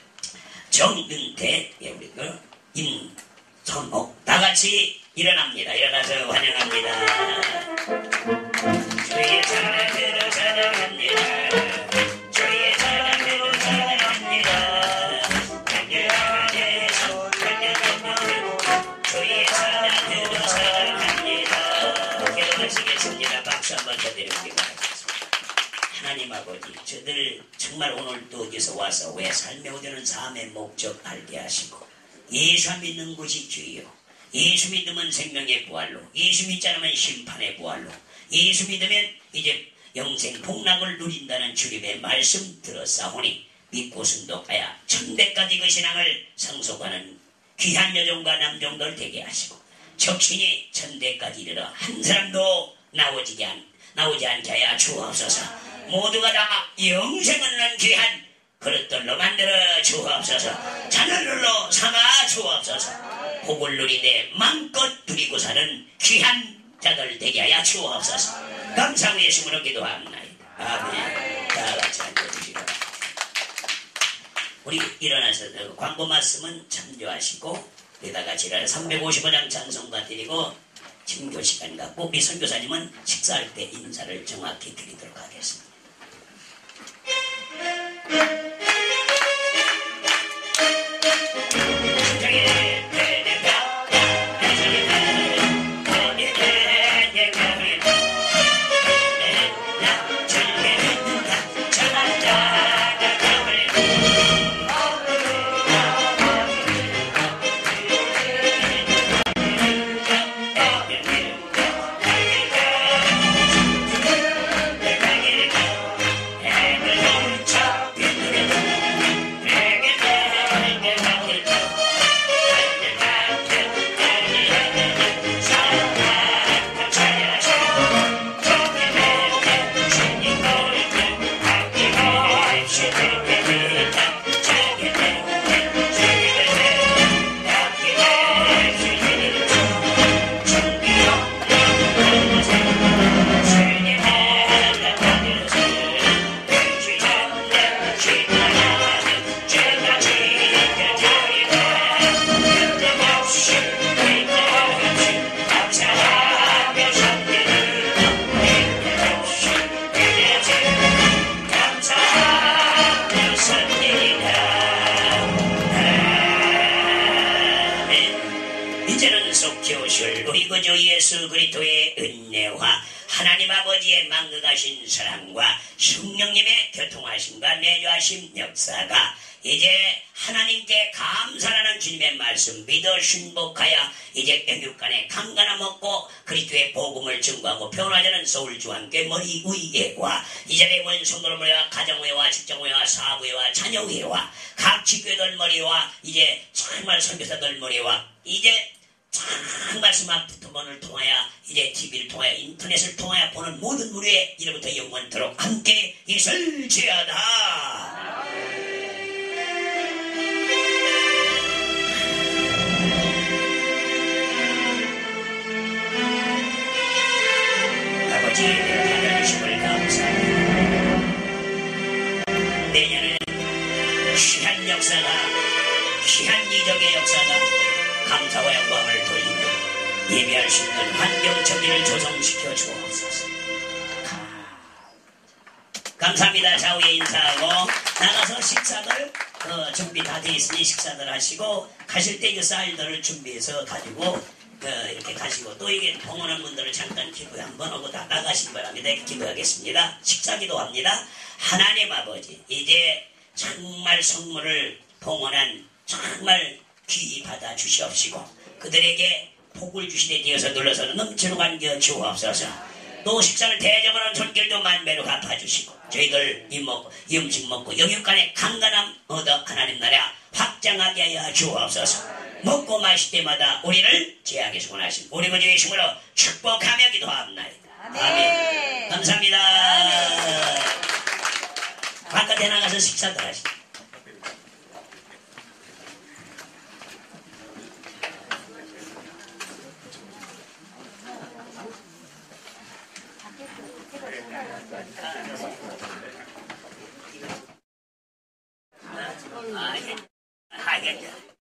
정윤태, 우리 그 임선옥 다 같이 일어납니다. 일어나서 환영합니다. 주의 사랑으로 사랑합니다. 주의 사랑으로 사랑합니다. 간절하게서 간절하며 주의 사랑으로 사랑합니다. 기도하시겠습니다. 박수 한번 쳐드립니다. 하나님 아버지, 저들 정말 오늘도 여기서 와서 왜 삶에 오되는 삶의 목적 알게 하시고 예수 믿는 것이 주요, 예수 믿으면 생명의 부활로, 예수 믿지 않으면 심판의 부활로, 예수 믿으면 이제 영생 복락을 누린다는 주님의 말씀 들었사오니 믿고 순독하여 천대까지 그 신앙을 상속하는 귀한 여종과 남종들 되게 하시고 적신이 천대까지 이르러 한 사람도 나오지, 않, 나오지 않게 하여 주옵소서. 모두가 다 영생을 얻는 귀한 그릇들로 만들어 주옵소서. 자녀들로 삼아 주옵소서. 복을 누리되 마음껏 누리고 사는 귀한 자들 되게 하여 주옵소서. 감사의 예수로 기도합나이다. 아멘. 다 같이 앉아주시고 우리 일어나서 광고 말씀은 참조하시고 우리 다 같이 일어나 삼백오십오 장 찬송가 드리고 친교 시간 갖고 우리 선교사님은 식사할 때 인사를 정확히 드리도록 하겠습니다. 예수 그리스도의 은혜와 하나님 아버지의 만극하신 사랑과 성령님의 교통하심과 내주하심 역사가 이제 하나님께 감사하는 주님의 말씀 믿어 순복하여 이제 영육간에 강가나 먹고 그리스도의 복음을 증거하고 변화되는 서울중앙교회 머리 위에와 이 자리에 원성도를 머리와 가정회와 직장회와 사부회와 자녀회와 각 직교들 머리와 이제 정말 선교사들 머리와 이제 참 말씀 앞부터만을 통하여 이제 티비를 통하여 인터넷을 통하여 보는 모든 무리에 이로부터 영원토록 함께 있을 지어다. 아버지 하나님을 감사합니다. 내년은 귀한 역사가 귀한 이적의 역사가 감사와 영광을 돌리며 예배할 수 있는 환경 정의를 조성시켜 주옵소서. 감사합니다. 좌우에 인사하고 나가서 식사들 어, 준비 다 되어 있으니 식사들 하시고 가실 때 이 쌀들을 준비해서 가지고 어, 이렇게 가시고 또 이게 봉헌한 분들을 잠깐 기도에 한번 하고 다 나가시기 바랍니다. 기도하겠습니다. 식사 기도합니다. 하나님 아버지 이제 정말 선물을 봉헌한 정말 귀히 받아 주시옵시고 그들에게 복을 주시되 되어서 눌러서 넘치는 관계 주옵소서. 또 식사를 대접하는 손길도 만배로 갚아주시고 저희들 이, 먹, 이 음식 먹고 영육간의 강건함 얻어 하나님 나라 확장하게 하여 주옵소서. 먹고 마실 때마다 우리를 죄악에서 구원하신 우리 구주의 이름으로 축복하며 기도합나이다. 아멘. 아멘. 감사합니다. 아멘. 바깥에 나가서 식사들 하시죠. 아, 예. 알겠죠.